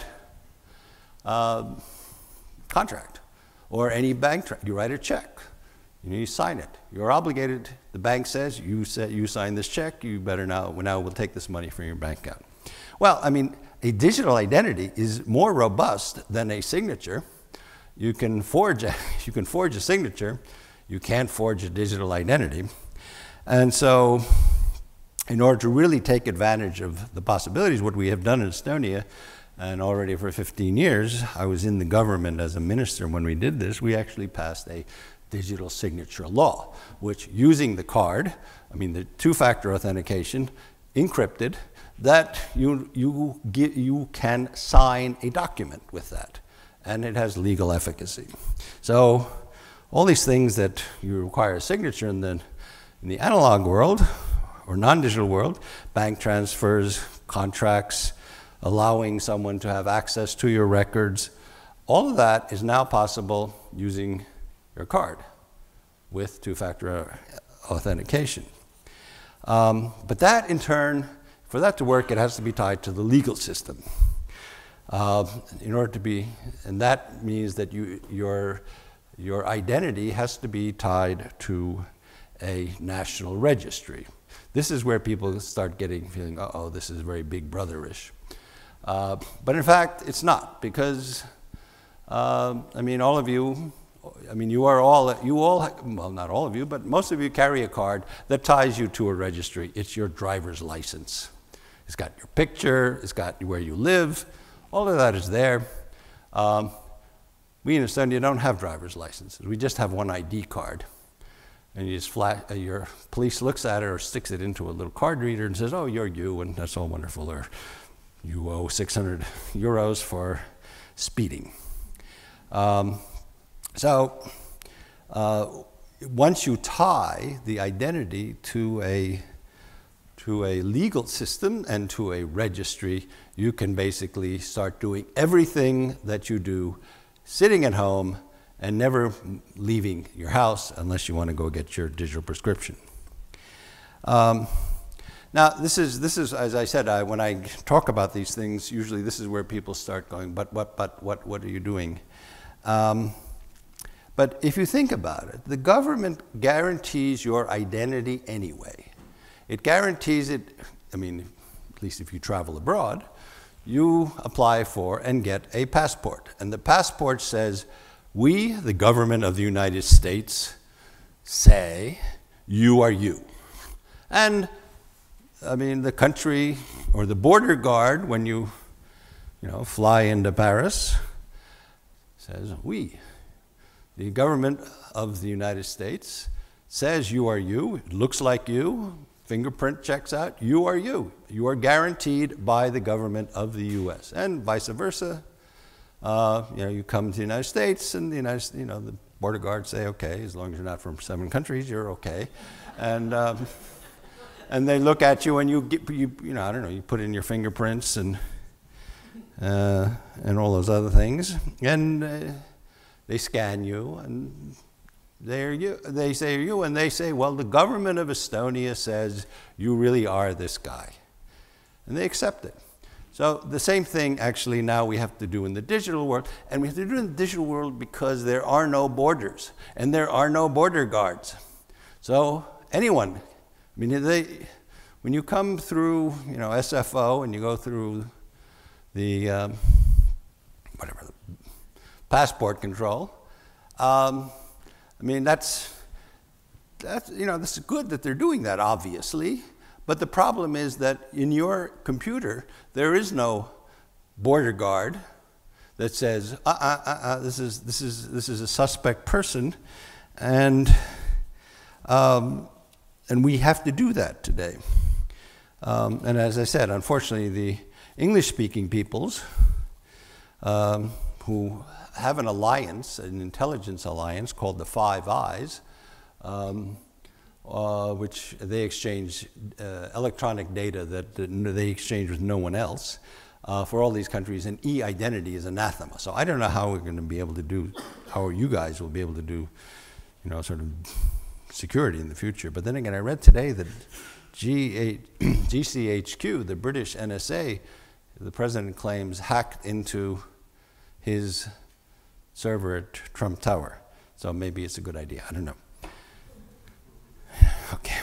uh, contract or any bank. You write a check. You know, you sign it. You're obligated. The bank says you said you signed this check. You better now. Now we'll take this money from your bank account. Well, I mean, a digital identity is more robust than a signature. You can forge. A, you can forge a signature. You can't forge a digital identity. And so, in order to really take advantage of the possibilities, what we have done in Estonia, and already for fifteen years, I was in the government as a minister when we did this. We actually passed a digital signature law, which using the card, I mean the two-factor authentication, encrypted, that you, you, get, you can sign a document with that, and it has legal efficacy. So all these things that you require a signature in the, in the analog world, or non-digital world, bank transfers, contracts, allowing someone to have access to your records, all of that is now possible using your card with two-factor authentication. Um, but that, in turn, for that to work, it has to be tied to the legal system. Uh, in order to be, and that means that you, your, your identity has to be tied to a national registry. This is where people start getting, feeling, uh-oh, this is very big brother-ish. Uh, but in fact, it's not, because, uh, I mean, all of you, I mean, you are all, you all, well, not all of you, but most of you carry a card that ties you to a registry. It's your driver's license. It's got your picture, it's got where you live, all of that is there. Um, we in Estonia don't have driver's licenses. We just have one I D card. And you just flat, uh, your police looks at it or sticks it into a little card reader and says, oh, you're you, and that's all wonderful. Or you owe six hundred euros for speeding. Um, so uh, once you tie the identity to a to a legal system and to a registry, you can basically start doing everything that you do sitting at home and never leaving your house unless you want to go get your digital prescription. Um, now, this is, this is, as I said, I, when I talk about these things, usually this is where people start going, but what, but what, what are you doing? Um, but if you think about it, the government guarantees your identity anyway. It guarantees it, I mean, at least if you travel abroad, you apply for and get a passport. And the passport says, we, the government of the United States, say you are you. And, I mean, the country or the border guard, when you, you know, fly into Paris, says we. The government of the United States says you are you, it looks like you, fingerprint checks out, you are you. You are guaranteed by the government of the U S and vice versa. Uh, you know, you come to the United States and the United, you know, the border guards say, okay, as long as you're not from seven countries, you're okay. And, um, and they look at you and you, get, you, you know, I don't know, you put in your fingerprints and, uh, and all those other things. And uh, they scan you and they're you, they say you, and they say, well, the government of Estonia says you really are this guy. And they accept it. So the same thing actually now we have to do in the digital world, and we have to do it in the digital world because there are no borders, and there are no border guards. So anyone, I mean, they, when you come through, you know, S F O and you go through the, um, whatever, the passport control, um, I mean, that's, that's, you know, this is good that they're doing that, obviously. But the problem is that in your computer, there is no border guard that says, uh, uh, uh, uh, this is, this is, this is a suspect person. And, um, and we have to do that today. Um, and as I said, unfortunately, the English-speaking peoples um, who have an alliance, an intelligence alliance called the Five Eyes, um, uh, which they exchange uh, electronic data that they exchange with no one else uh, for all these countries, and e-identity is anathema. So I don't know how we're going to be able to do, how you guys will be able to do, you know, sort of security in the future. But then again, I read today that G C H Q, the British N S A, the president claims hacked into his server at Trump Tower. So maybe it's a good idea, I don't know. Okay.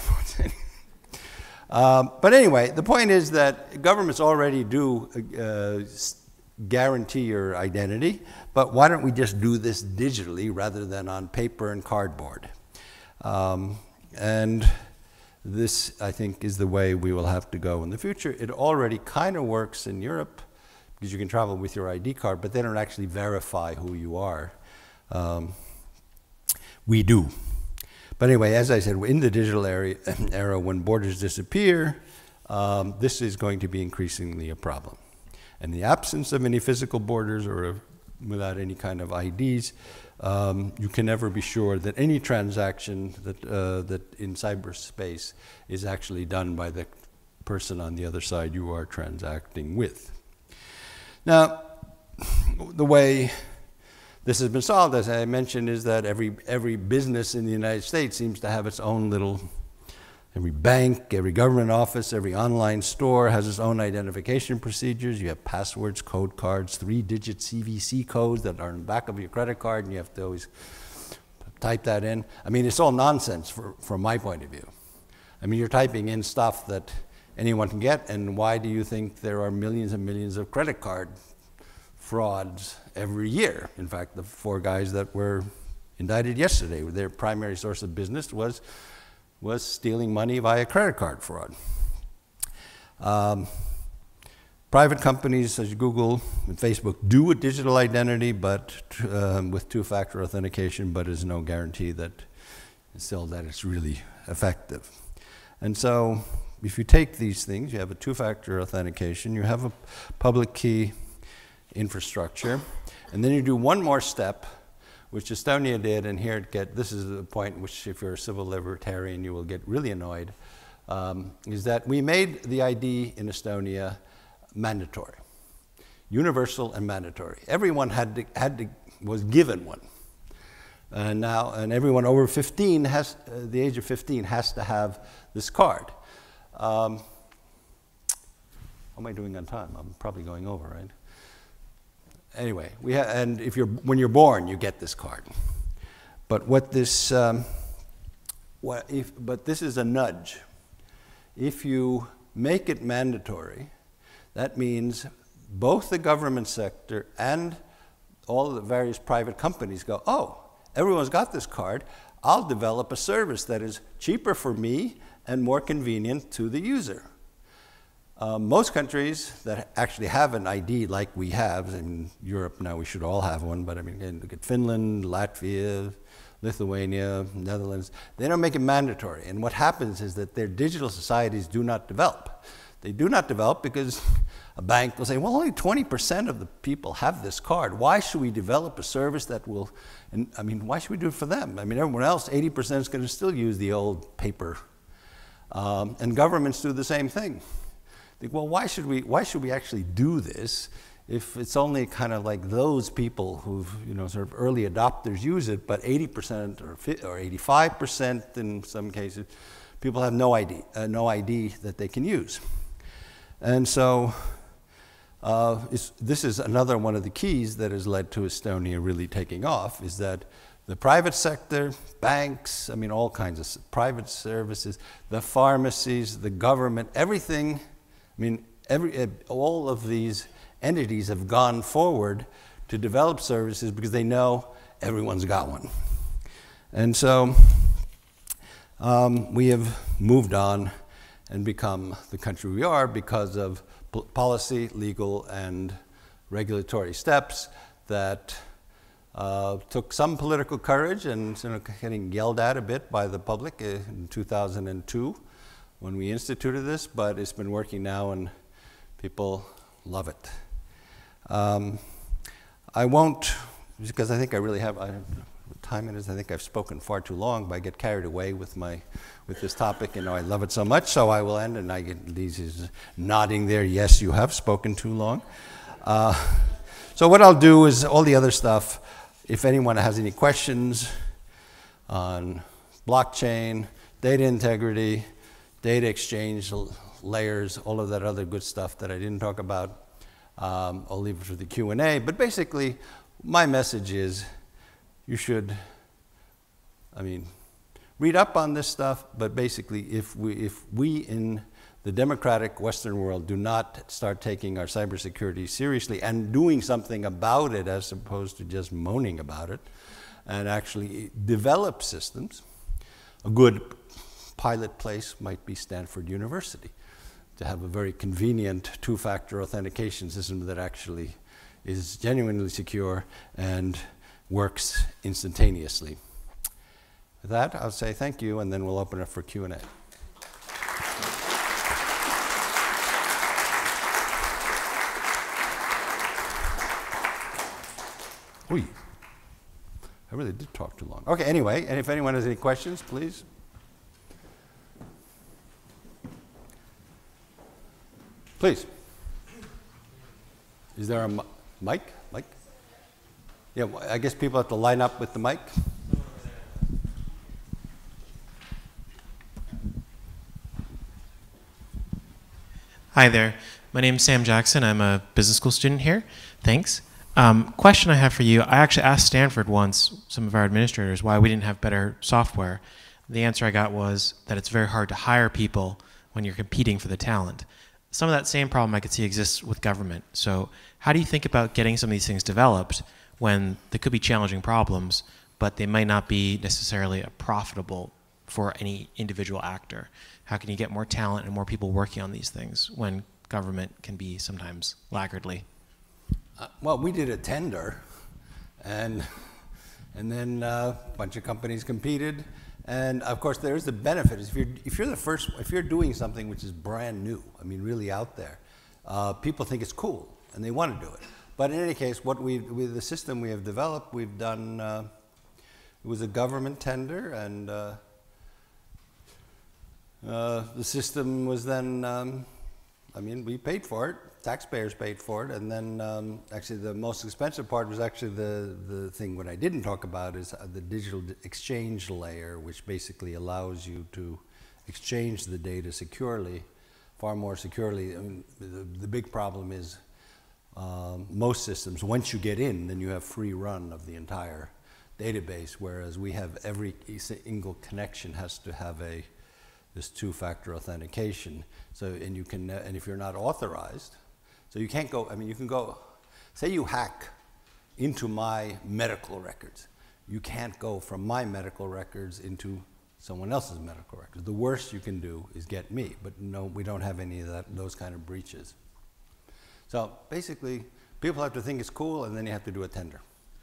um, but anyway, the point is that governments already do uh, guarantee your identity, but why don't we just do this digitally rather than on paper and cardboard? Um, and this, I think, is the way we will have to go in the future. It already kind of works in Europe because you can travel with your I D card, but they don't actually verify who you are. Um, we do. But anyway, as I said, in the digital era, era when borders disappear, um, this is going to be increasingly a problem. In the absence of any physical borders or a, without any kind of I Ds, um, you can never be sure that any transaction that, uh, that in cyberspace is actually done by the person on the other side you are transacting with. Now, the way this has been solved, as I mentioned, is that every, every business in the United States seems to have its own little, every bank, every government office, every online store has its own identification procedures. You have passwords, code cards, three-digit C V C codes that are in the back of your credit card, and you have to always type that in. I mean, it's all nonsense for, from my point of view. I mean, you're typing in stuff that anyone can get, and why do you think there are millions and millions of credit card frauds every year? In fact, the four guys that were indicted yesterday, their primary source of business was, was stealing money via credit card fraud. Um, private companies such as Google and Facebook do a digital identity, but um, with two-factor authentication, but there's no guarantee that still that it's really effective. And so if you take these things, you have a two-factor authentication, you have a public key infrastructure, and then you do one more step, which Estonia did, and here it get, this is the point which if you're a civil libertarian you will get really annoyed, um, is that we made the I D in Estonia mandatory, universal and mandatory. Everyone had to, had to, was given one. And now, and everyone over fifteen has, uh, the age of fifteen has to have this card. Um, how am I doing on time? I'm probably going over, right? Anyway, we ha and if you're, when you're born, you get this card. But what this, um, what if, but this is a nudge. If you make it mandatory, that means both the government sector and all the various private companies go, oh, everyone's got this card, I'll develop a service that is cheaper for me and more convenient to the user. Uh, most countries that actually have an I D like we have, in Europe now we should all have one, but I mean, look at Finland, Latvia, Lithuania, Netherlands, they don't make it mandatory. And what happens is that their digital societies do not develop. They do not develop because a bank will say, well, only twenty percent of the people have this card. Why should we develop a service that will, and I mean, why should we do it for them? I mean, everyone else, eighty percent is going to still use the old paper. Um, and governments do the same thing. Think, well, why should we, why should we actually do this if it's only kind of like those people who've, you know, sort of early adopters use it, but eighty percent or, or eighty-five percent in some cases, people have no I D, uh, no I D that they can use. And so uh, it's, this is another one of the keys that has led to Estonia really taking off, is that the private sector, banks, I mean all kinds of private services, the pharmacies, the government, everything, I mean every, all of these entities have gone forward to develop services because they know everyone's got one. And so um, we have moved on and become the country we are because of policy, legal, and regulatory steps that uh, took some political courage and, you know, getting yelled at a bit by the public in two thousand two when we instituted this, but it's been working now and people love it. Um, I won't, because I think I really have, I, what time it is, I think I've spoken far too long, but I get carried away with my, with this topic, and you know, I love it so much, so I will end, and I get, these is nodding there, yes, you have spoken too long. Uh, so what I'll do is all the other stuff, if anyone has any questions on blockchain, data integrity, data exchange layers, all of that other good stuff that I didn't talk about, Um, I'll leave it for the Q and A, but basically my message is you should, I mean, read up on this stuff, but basically if we, if we in the democratic Western world do not start taking our cybersecurity seriously and doing something about it as opposed to just moaning about it, and actually develop systems, a good pilot place might be Stanford University, to have a very convenient two-factor authentication system that actually is genuinely secure and works instantaneously. With that, I'll say thank you, and then we'll open it for Q and A. Oy. I really did talk too long. Okay, anyway, and if anyone has any questions, please. Please. Is there a mic? Mic? Yeah, well, I guess people have to line up with the mic. Hi there. My name's Sam Jackson. I'm a business school student here. Thanks. Um, question I have for you. I actually asked Stanford once, some of our administrators, why we didn't have better software. The answer I got was that it's very hard to hire people when you're competing for the talent. Some of that same problem I could see exists with government. So how do you think about getting some of these things developed when there could be challenging problems, but they might not be necessarily profitable for any individual actor? How can you get more talent and more people working on these things when government can be sometimes laggardly? Uh, well, we did a tender, and and then uh, a bunch of companies competed, and of course there is the benefit. Is if you're if you're the first, if you're doing something which is brand new, I mean really out there, uh, people think it's cool and they want to do it. But in any case, what we with the system we have developed, we've done. Uh, it was a government tender, and uh, uh, the system was then. Um, I mean, we paid for it. Taxpayers paid for it, and then um, actually the most expensive part was actually the, the thing what I didn't talk about is the digital exchange layer, which basically allows you to exchange the data securely, far more securely. I mean, the, the big problem is um, most systems, once you get in, then you have free run of the entire database, whereas we have every single connection has to have a this two-factor authentication. So, and you can, and if you're not authorized, so you can't go, I mean, you can go, say you hack into my medical records. You can't go from my medical records into someone else's medical records. The worst you can do is get me, but no, we don't have any of that, those kind of breaches. So basically, people have to think it's cool, and then you have to do a tender.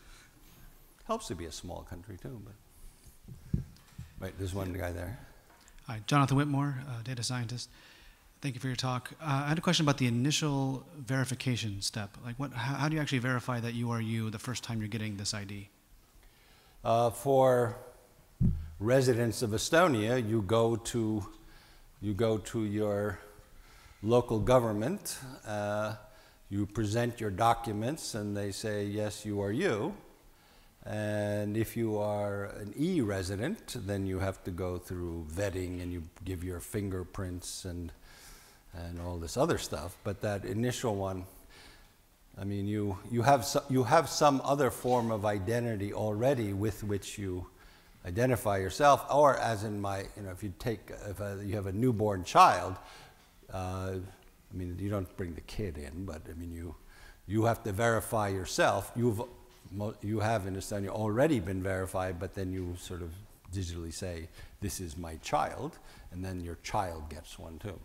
Helps to be a small country too, but. Right, there's one guy there. Hi, Jonathan Whitmore, uh, data scientist. Thank you for your talk. Uh, I had a question about the initial verification step. Like, what? How, how do you actually verify that you are you the first time you're getting this I D? Uh, for residents of Estonia, you go to you go to your local government. Uh, you present your documents, and they say yes, you are you. And if you are an e-resident, then you have to go through vetting, and you give your fingerprints and and all this other stuff. But that initial one, I mean, you you have so, you have some other form of identity already with which you identify yourself. Or as in my, you know, if you take if a, you have a newborn child, uh, I mean, you don't bring the kid in, but I mean, you you have to verify yourself. You've You have in Estonia already been verified, but then you sort of digitally say, this is my child, and then your child gets one too.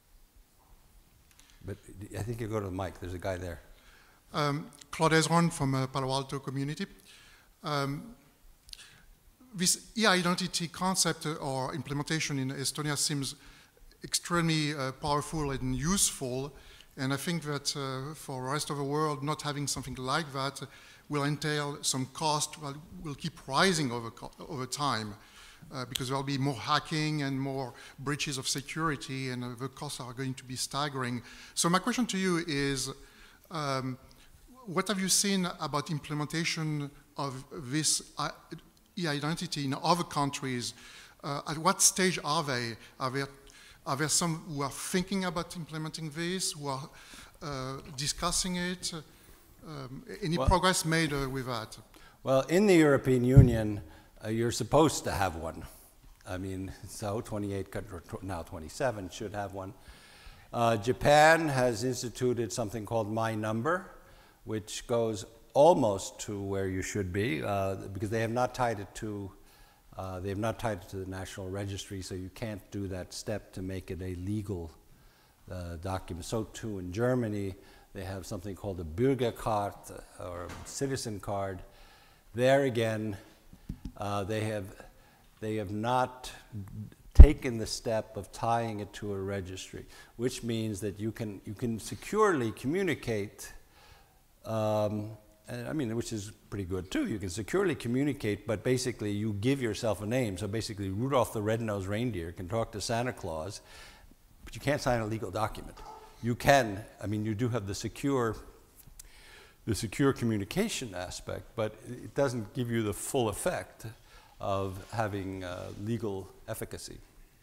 But I think you go to the mic, there's a guy there. Um, Claude Ezron from uh, Palo Alto community. Um, this e-identity concept or implementation in Estonia seems extremely uh, powerful and useful, and I think that uh, for the rest of the world, not having something like that will entail some cost, will, will keep rising over, over time uh, because there will be more hacking and more breaches of security, and uh, the costs are going to be staggering. So my question to you is, um, what have you seen about implementation of this e-identity in other countries? Uh, at what stage are they? Are there, are there some who are thinking about implementing this, who are uh, discussing it? Um, any well, progress made uh, with that? Well, in the European Union, uh, you're supposed to have one. I mean, so twenty-eight, now twenty-seven should have one. Uh, Japan has instituted something called My Number, which goes almost to where you should be, uh, because they have not tied it to, uh, they have not tied it to the National Registry, so you can't do that step to make it a legal uh, document. So too in Germany, they have something called a Bürgerkarte, or a citizen card. There again, uh, they have they have not taken the step of tying it to a registry, which means that you can you can securely communicate. Um, and I mean, which is pretty good too. You can securely communicate, but basically you give yourself a name. So basically, Rudolph the Red-Nosed Reindeer can talk to Santa Claus, but you can't sign a legal document. You can, I mean, you do have the secure, the secure communication aspect, but it doesn't give you the full effect of having uh, legal efficacy.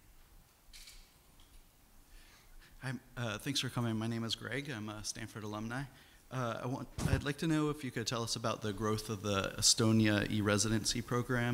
Hi, uh, thanks for coming. My name is Greg. I'm a Stanford alumni. Uh, I want, I'd like to know if you could tell us about the growth of the Estonia e-residency program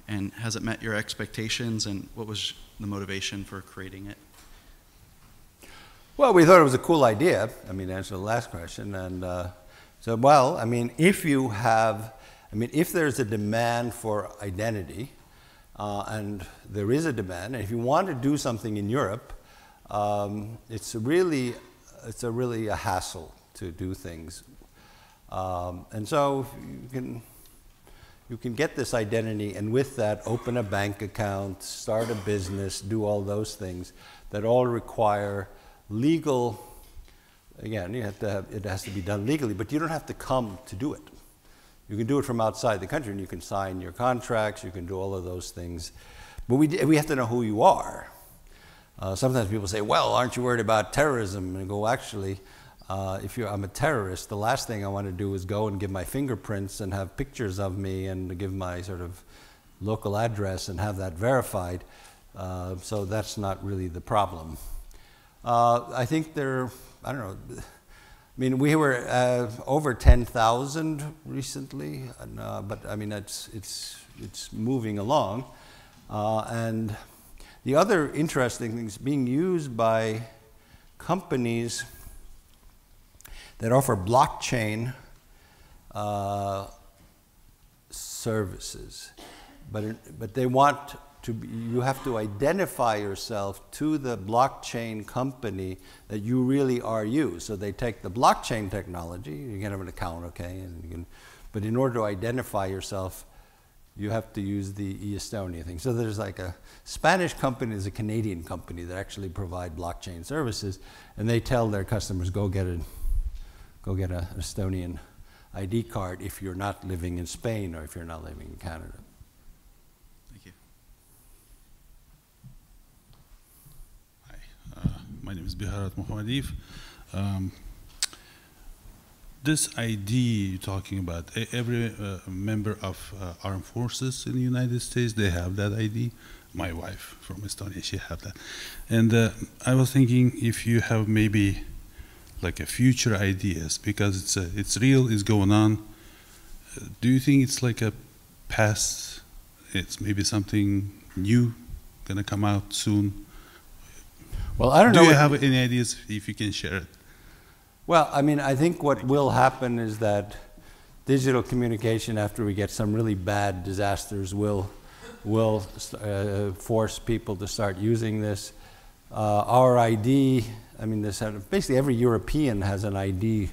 And has it met your expectations, and what was the motivation for creating it? Well, we thought it was a cool idea. I mean, to answer the last question. And uh, so, well, I mean, if you have, I mean, if there's a demand for identity, uh, and there is a demand, and if you want to do something in Europe, um, it's really, it's a really a hassle to do things. Um, and so you can, you can get this identity, and with that, open a bank account, start a business, do all those things that all require legal, again, you have to have, it has to be done legally, but you don't have to come to do it. You can do it from outside the country, and you can sign your contracts, you can do all of those things. But we, we have to know who you are. Uh, sometimes people say, well, aren't you worried about terrorism? And I go, actually, uh, if you're, I'm a terrorist, the last thing I want to do is go and give my fingerprints and have pictures of me and give my sort of local address and have that verified. Uh, so that's not really the problem. Uh, I think there, I don't know, I mean, we were uh, over ten thousand recently, and, uh, but I mean, it's, it's, it's moving along. Uh, and the other interesting thing is being used by companies that offer blockchain uh, services, but, it, but they want to be, you have to identify yourself to the blockchain company that you really are you. So they take the blockchain technology, you can have an account, okay, and you can, but in order to identify yourself, you have to use the Estonia thing. So there's like a Spanish company, there's a Canadian company that actually provide blockchain services, and they tell their customers, go get a, go get an Estonian I D card if you're not living in Spain or if you're not living in Canada. My name is Biharat Mohammadiv. Um, this I D you're talking about, every uh, member of uh, armed forces in the United States, they have that I D. My wife from Estonia, she have that. And uh, I was thinking if you have maybe like a future ideas, because it's, a, it's real, it's going on. Uh, do you think it's like a past, it's maybe something new gonna come out soon? Well, I don't Do know. Do you what, have any ideas if you can share it? Well, I mean, I think what will happen is that digital communication, after we get some really bad disasters, will, will uh, force people to start using this. Uh, our I D, I mean, this, basically every European has an I D.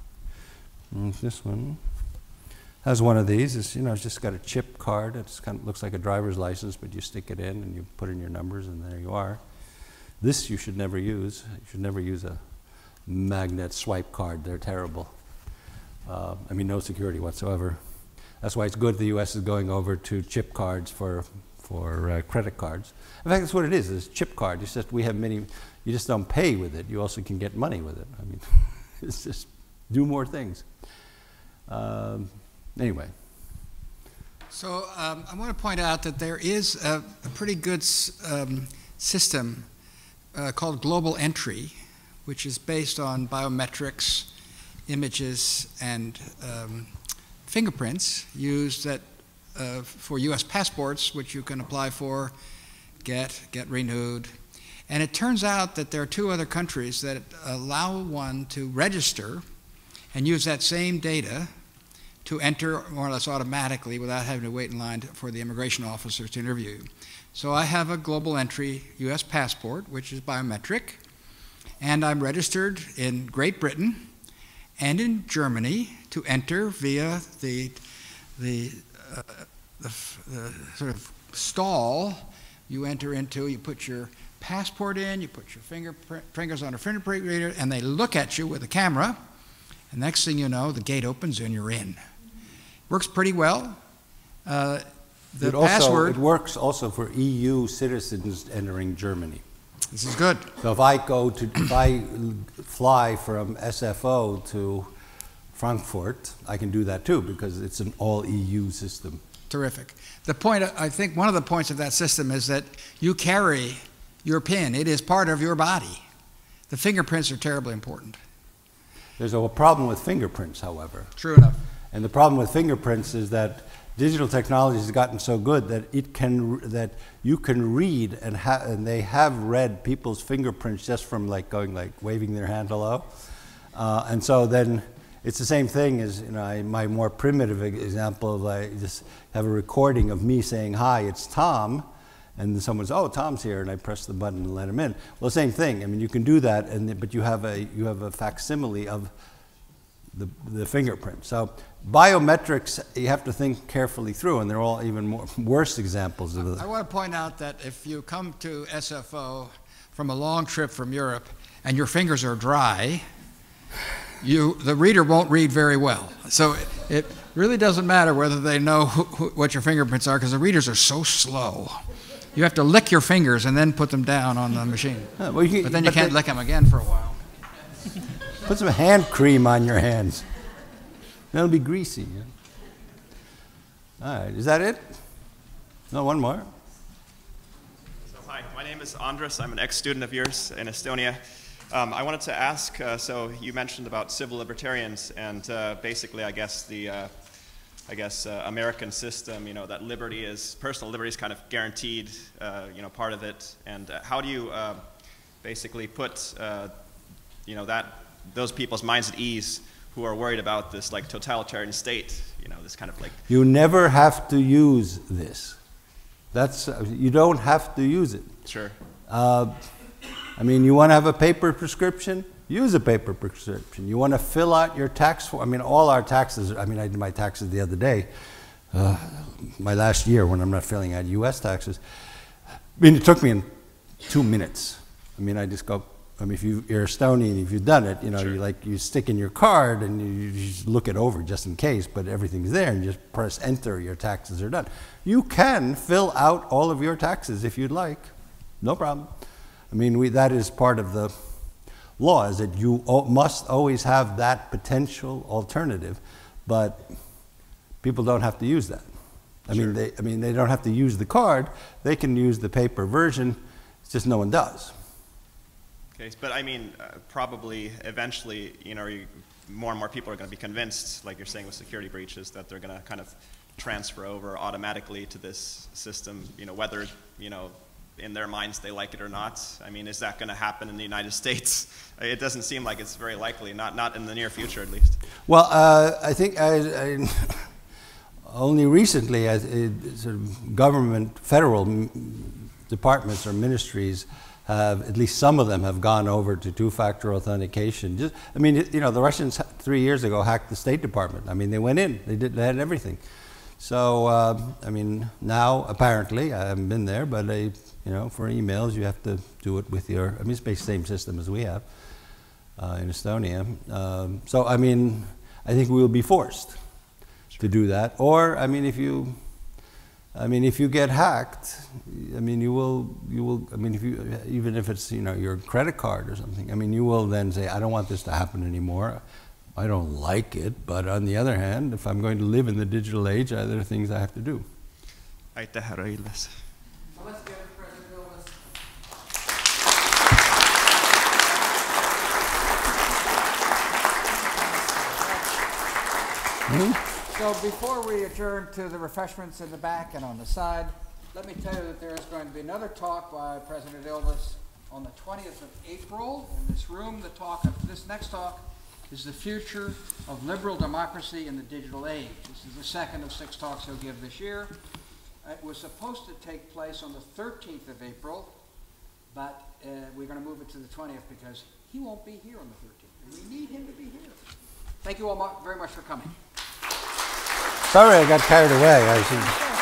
This one has one of these. It's, you know, it's just got a chip card. It kind of looks like a driver's license, but you stick it in and you put in your numbers, and there you are. This you should never use. You should never use a magnet swipe card. They're terrible. Uh, I mean, no security whatsoever. That's why it's good the U S is going over to chip cards for, for uh, credit cards. In fact, that's what it is. It's a chip card. It's just we have many, you just don't pay with it. You also can get money with it. I mean, it's just do more things. Um, anyway. So um, I want to point out that there is a, a pretty good um, system Uh, called Global Entry, which is based on biometrics, images, and um, fingerprints used that, uh, for U S passports, which you can apply for, get, get renewed. And it turns out that there are two other countries that allow one to register and use that same data to enter more or less automatically without having to wait in line to, for the immigration officers to interview you. So I have a Global Entry U S passport, which is biometric, and I'm registered in Great Britain and in Germany to enter via the, the, uh, the, the sort of stall you enter into. You put your passport in, you put your fingerprint, fingers on a fingerprint reader, and they look at you with a camera, and next thing you know, the gate opens and you're in. Works pretty well. Uh, The it, also, password, it works also for E U citizens entering Germany. This is good. So if I go to, if I fly from S F O to Frankfurt, I can do that too because it's an all E U system. Terrific. The point, I think one of the points of that system is that you carry your PIN. It is part of your body. The fingerprints are terribly important. There's a problem with fingerprints, however. True enough. And the problem with fingerprints is that digital technology has gotten so good that it can that you can read and ha and they have read people's fingerprints just from like going like waving their hand hello, uh, and so then it's the same thing as, you know, I, my more primitive example of I just have a recording of me saying hi, it's Tom, and then someone says, oh, Tom's here, and I press the button and let him in. Well, same thing. I mean, you can do that, and but you have a you have a facsimile of the the fingerprint. So biometrics, you have to think carefully through, and they're all even more worse examples of it. I want to point out that if you come to S F O from a long trip from Europe and your fingers are dry, you the reader won't read very well. So it really doesn't matter whether they know who, who, what your fingerprints are, because the readers are so slow. You have to lick your fingers and then put them down on the machine. Uh, well, you, but then you but can't the, lick them again for a while. Put some hand cream on your hands. That'll be greasy. Yeah? All right, is that it? No, one more. So, hi, my name is Andres. I'm an ex-student of yours in Estonia. Um, I wanted to ask, uh, so you mentioned about civil libertarians, and uh, basically, I guess, the uh, I guess, uh, American system, you know, that liberty is, personal liberty is kind of guaranteed, uh, you know, part of it. And uh, how do you uh, basically put, uh, you know, that, those people's minds at ease who are worried about this, like, totalitarian state, you know, this kind of like... You never have to use this. That's, uh, you don't have to use it. Sure. Uh, I mean, you want to have a paper prescription? Use a paper prescription. You want to fill out your tax form. I mean, all our taxes, I mean, I did my taxes the other day, uh, my last year when I'm not filling out U S taxes. I mean, it took me in two minutes. I mean, I just go, I mean, if you, you're Estonian, if you've done it, you know, sure. you like, you stick in your card and you, you just look it over just in case, but everything's there and you just press enter, your taxes are done. You can fill out all of your taxes if you'd like, no problem. I mean, we, that is part of the law, is that you must always have that potential alternative, but people don't have to use that. I sure. mean, they, I mean, they don't have to use the card. They can use the paper version. It's just no one does. Okay, but I mean, uh, probably eventually, you know, you, more and more people are going to be convinced, like you're saying with security breaches, that they're going to kind of transfer over automatically to this system. You know, whether you know. in their minds they like it or not. I mean, is that going to happen in the United States? It doesn't seem like it's very likely, not, not in the near future at least. Well, uh, I think I, I, only recently as it, sort of government, federal departments or ministries have, at least some of them have gone over to two-factor authentication. Just, I mean, you know, the Russians three years ago hacked the State Department. I mean, they went in, they, did, they had everything. So, uh, I mean, now apparently, I haven't been there, but I, you know, for emails, you have to do it with your, I mean, it's basically the same system as we have uh, in Estonia. Um, so, I mean, I think we will be forced sure. to do that. Or, I mean, if you, I mean, if you get hacked, I mean, you will, you will, I mean, if you, even if it's, you know, your credit card or something, I mean, you will then say, I don't want this to happen anymore. I don't like it, but on the other hand, if I'm going to live in the digital age, there are things I have to do. Aitäh, härra Ilves. So before we adjourn to the refreshments in the back and on the side, let me tell you that there is going to be another talk by President Ilves on the twentieth of April in this room. The talk of this next talk is the future of liberal democracy in the digital age. This is the second of six talks he'll give this year. It was supposed to take place on the thirteenth of April, but uh, we're going to move it to the twentieth because he won't be here on the thirteenth. And we need him to be here. Thank you all very much for coming. Sorry I got carried away. I should